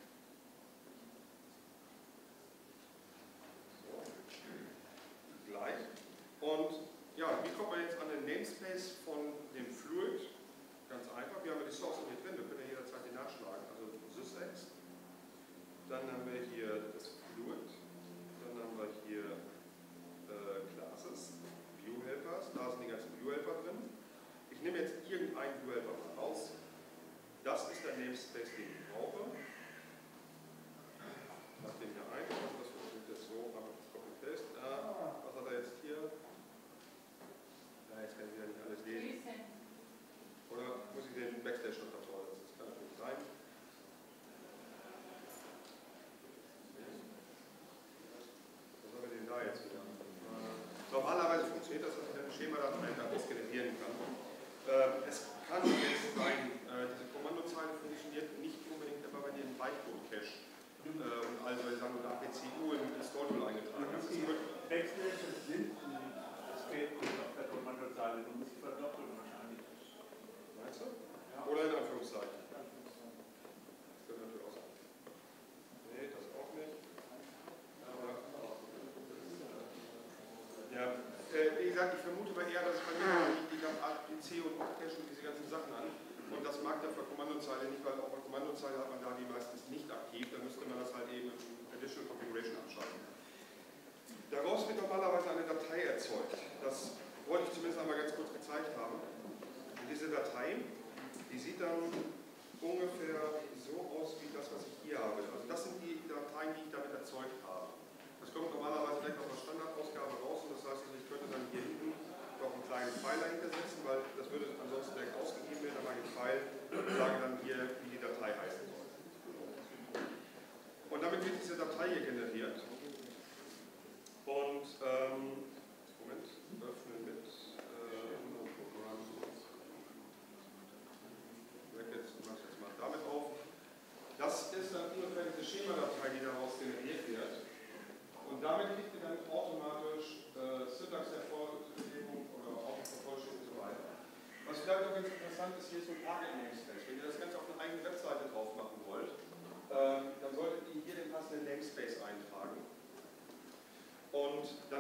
Und ja, wie kommt man jetzt an den Namespace von dem Fluid? Ganz einfach, wir haben ja die Source hier drin, wir können ja jederzeit die nachschlagen. Also sysex, dann haben wir hier das Fluid, dann haben wir hier Classes, Viewhelpers, da sind die ganzen Viewhelper drin. Ich nehme jetzt irgendeinen Viewhelper mal raus. Das ist der Namespace, den ich brauche. Ich mache den hier ein, das funktioniert jetzt so, aber das Copy-Paste. Was hat er jetzt hier? Jetzt kann ich wieder nicht alles lesen. Oder muss ich den Backstage noch davor setzen? Das kann natürlich sein. Was haben wir denn da jetzt wieder? Normalerweise funktioniert das, dass ich dann ein Schema-Datei daraus generieren kann. Es kann jetzt sein, diese Kommandozeile funktioniert nicht unbedingt immer, wenn ihr einen Bytecode-Cache und all solche Sachen unter APCU im Install-Tool eingetragen habt. Backstage sind das fehlt auf der Kommandozeile, du musst verdoppeln wahrscheinlich. Meinst du? Ja. Oder in Anführungszeichen? Das könnte natürlich auch sein. Nee, das auch nicht. Ja, wie gesagt, ich vermute mal eher, dass es bei mir liegt, ich habe APC und Cache und diese ganzen Sachen an. Und das mag der für Kommandozeile nicht, weil auf der Kommandozeile hat man da die meistens nicht aktiv, da müsste man das halt eben in Additional Configuration abschalten. Daraus wird normalerweise eine Datei erzeugt. Das wollte ich zumindest einmal ganz kurz gezeigt haben. Und diese Datei, die sieht dann ungefähr so aus wie das, was ich hier habe. Also das sind die Dateien, die ich damit erzeugt habe. Das kommt normalerweise direkt aus der Standardausgabe raus und das heißt, ich könnte dann hier hinten noch einen kleinen Pfeil einsetzen, weil das würde ansonsten direkt ausgegeben werden, aber ein Pfeil und sage dann hier, wie die Datei heißen soll. Und damit wird diese Datei hier generiert. Und, Moment, öffnen mit Programm. Ich mache jetzt mal damit auf. Das ist dann ungefähr diese Schema-Datei, die daraus generiert wird. Und damit kriegt ihr dann automatisch Syntax-Hervorhebung oder Autovervollständigung und so weiter. Was vielleicht noch ganz interessant ist, hier ist so ein Target-Namespace. Wenn ihr das Ganze auf eine eigene Webseite drauf machen wollt, dann solltet ihr hier den passenden Namespace eintragen. Und dann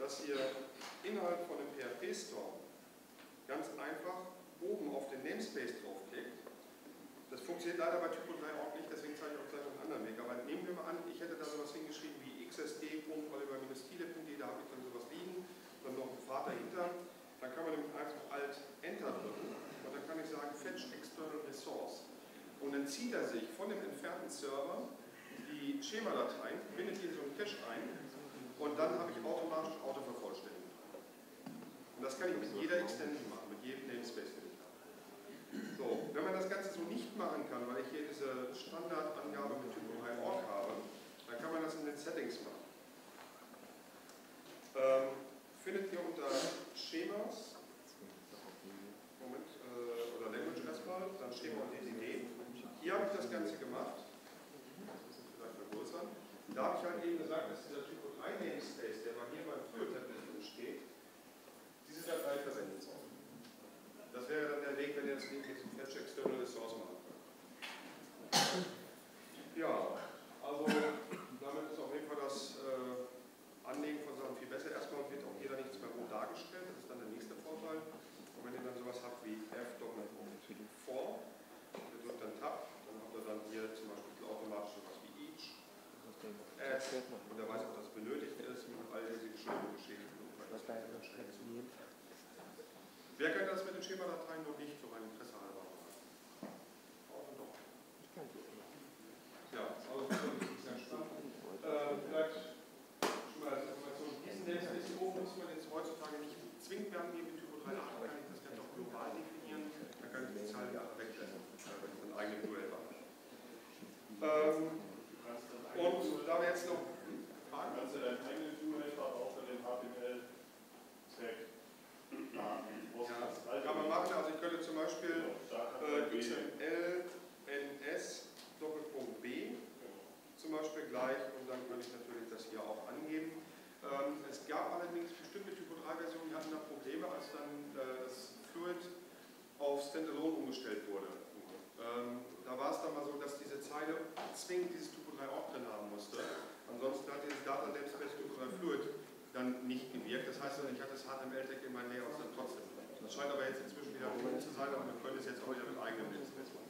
dass ihr innerhalb von dem PHP Store ganz einfach oben auf den Namespace draufklickt. Das funktioniert leider bei Typo 3 auch nicht, deswegen zeige ich auch gleich noch einen anderen Weg. Aber nehmen wir mal an, ich hätte da sowas hingeschrieben wie xsd.oliver-thiele.de, da habe ich dann sowas liegen, dann noch einen Pfad dahinter. Dann kann man nämlich einfach Alt-Enter drücken und dann kann ich sagen Fetch External Resource. Und dann zieht er sich von dem entfernten Server die Schemadateien, bindet hier so einen Cache ein und dann habe ich automatisch Autovervollständigung. Und das kann ich mit jeder Extension machen, mit jedem Namespace, den ich habe. So, wenn man das Ganze so nicht machen kann, weil ich hier diese Standardangabe mit Typo 3 Org habe, dann kann man das in den Settings machen. Findet ihr unter Schemas, Moment, oder Language erstmal, dann Schema und DTD. Hier habe ich das Ganze gemacht. Vielleicht vergrößern. Da habe ich halt eben gesagt, dass dieser Typo 3 Namespace, der mal hier beim Früher-Tablet steht, diese Datei verwendet soll. Das wäre dann der Weg, wenn ihr das mit diesem Fetch External Resource machen könnt. Ja, also damit ist auf jeden Fall das Anlegen von Sachen viel besser. Erstmal wird auch jeder nichts mehr rot dargestellt, das ist dann der nächste Vorteil. Und wenn ihr dann sowas habt wie f.for, ihr drückt dann Tab, dann habt ihr dann hier zum Beispiel automatisch sowas wie each, add, und er weiß auch, dass es benötigt ist, mit all diese geschriebenen Geschichten. Wer könnte das mit den Schemadateien noch nicht, so mein Interesse halber machen? Auch noch. Ja, also das ist sehr spannend. Vielleicht schon mal als Information, diesen Namespace hier oben muss man jetzt heutzutage nicht zwingend mehr angeben mit Typo 3.8, kann ich das Ganze auch global definieren, dann kann ich die Zahl wieder weglassen, wenn ich einen eigenen URL habe. Und da wir jetzt noch Fragen. Kannst du deinen eigenen URL auch von dem HTML-Tag ja, kann man machen. Also ich könnte zum Beispiel XML NS Doppelpunkt B zum Beispiel gleich und dann könnte ich natürlich das hier auch angeben. Es gab allerdings bestimmte Typo 3 Versionen, die hatten da Probleme, als dann das Fluid auf Standalone umgestellt wurde. Da war es dann mal so, dass diese Zeile zwingend dieses Typo 3 auch drin haben musste. Ansonsten hat dieses Data Namespace Typo 3 Fluid dann nicht gewirkt. Das heißt, ich hatte das HTML-Tag in meinen Layouts dann trotzdem. Das scheint aber jetzt inzwischen wieder gut zu sein, aber wir können es jetzt auch wieder mit eigenem Namespace machen.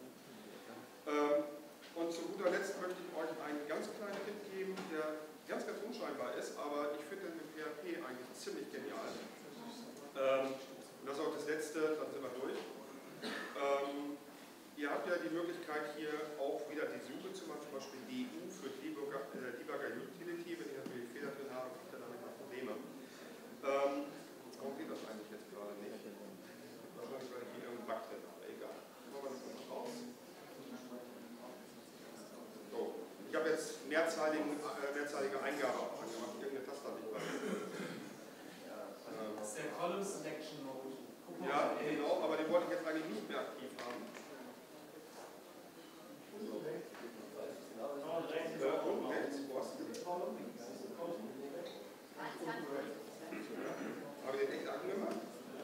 Und zu guter Letzt möchte ich euch einen ganz kleinen Tipp geben, der ganz, ganz unscheinbar ist, aber ich finde den mit PHP eigentlich ziemlich genial. Und das ist auch das Letzte, dann sind wir durch. Ihr habt ja die Möglichkeit hier auch wieder die Suche zu machen, zum Beispiel DU für Debugger Utility. Wenn ich natürlich Fehler drin habe, kriegt ihr damit noch Probleme. Warum geht das eigentlich jetzt gerade nicht? Wahrscheinlich, weil ich hier irgendeinen Bug drin habe. Egal. Machen wir das mal raus. So. Ich habe jetzt mehrzeilige Eingabe angemacht. Irgendeine Taste habe ich gerade. Das ist der Column Selection Mode. Ja, genau, aber den wollte ich jetzt eigentlich nicht mehr aktiv haben. Und rechts, wo hast du den? Habe ich den echt angemacht?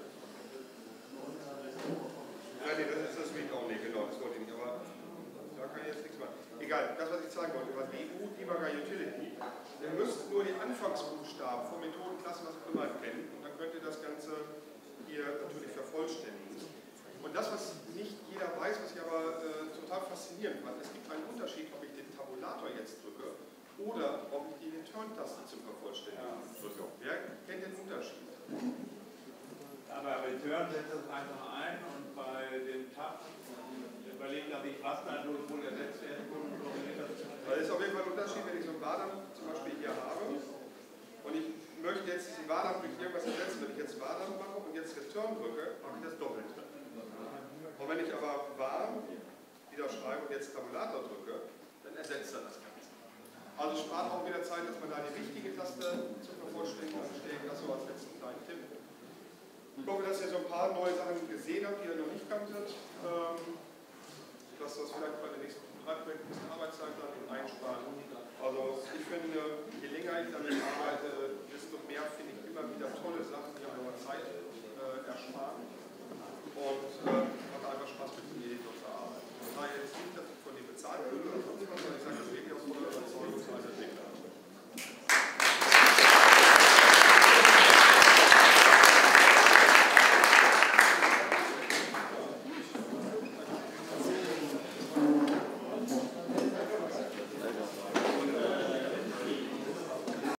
Nein, nee, das ist das Read-Only, genau, das wollte ich nicht, aber da kann ich jetzt nichts machen. Egal, das, was ich sagen wollte, über DU, Debugger Utility. Ihr müsst nur die Anfangsbuchstaben von Methoden, Klassen, was auch immer kennen und dann könnt ihr das Ganze hier natürlich vervollständigen. Und das, was nicht jeder weiß, was ich aber total faszinierend fand, es gibt einen Unterschied, ob ich den Tabulator jetzt drücke oder ob ich die Return-Taste zum Vervollständigen drücke. Wer kennt den Unterschied? Aber Return setzt das einfach ein und bei dem Tab überlegt er sich, was dann wohl ersetzt werden kann. Weil es ist auf jeden Fall ein Unterschied, wenn ich so ein Vadam zum Beispiel hier habe und ich möchte jetzt diesen Vadam durch irgendwas ersetzen. Wenn ich jetzt Vadam mache und jetzt Return drücke, mache ich das doppelt. Und wenn ich aber var wieder schreibe und jetzt Tabulator drücke, dann ersetzt er das Ganze. Also spart auch wieder Zeit, dass man da die richtige Taste zur Vervollständigung anschlägt. Das so als letzten kleinen Tipp. Ich hoffe, dass ihr so ein paar neue Sachen gesehen habt, die ihr noch nicht kanntet. Dass das vielleicht bei den nächsten Projekten ein bisschen Arbeitszeit dann einsparen. Also ich finde, je länger ich damit arbeite, desto mehr finde ich immer wieder tolle Sachen, die aber Zeit ersparen. Und hat einfach Spaß mit dem Editor zu arbeiten.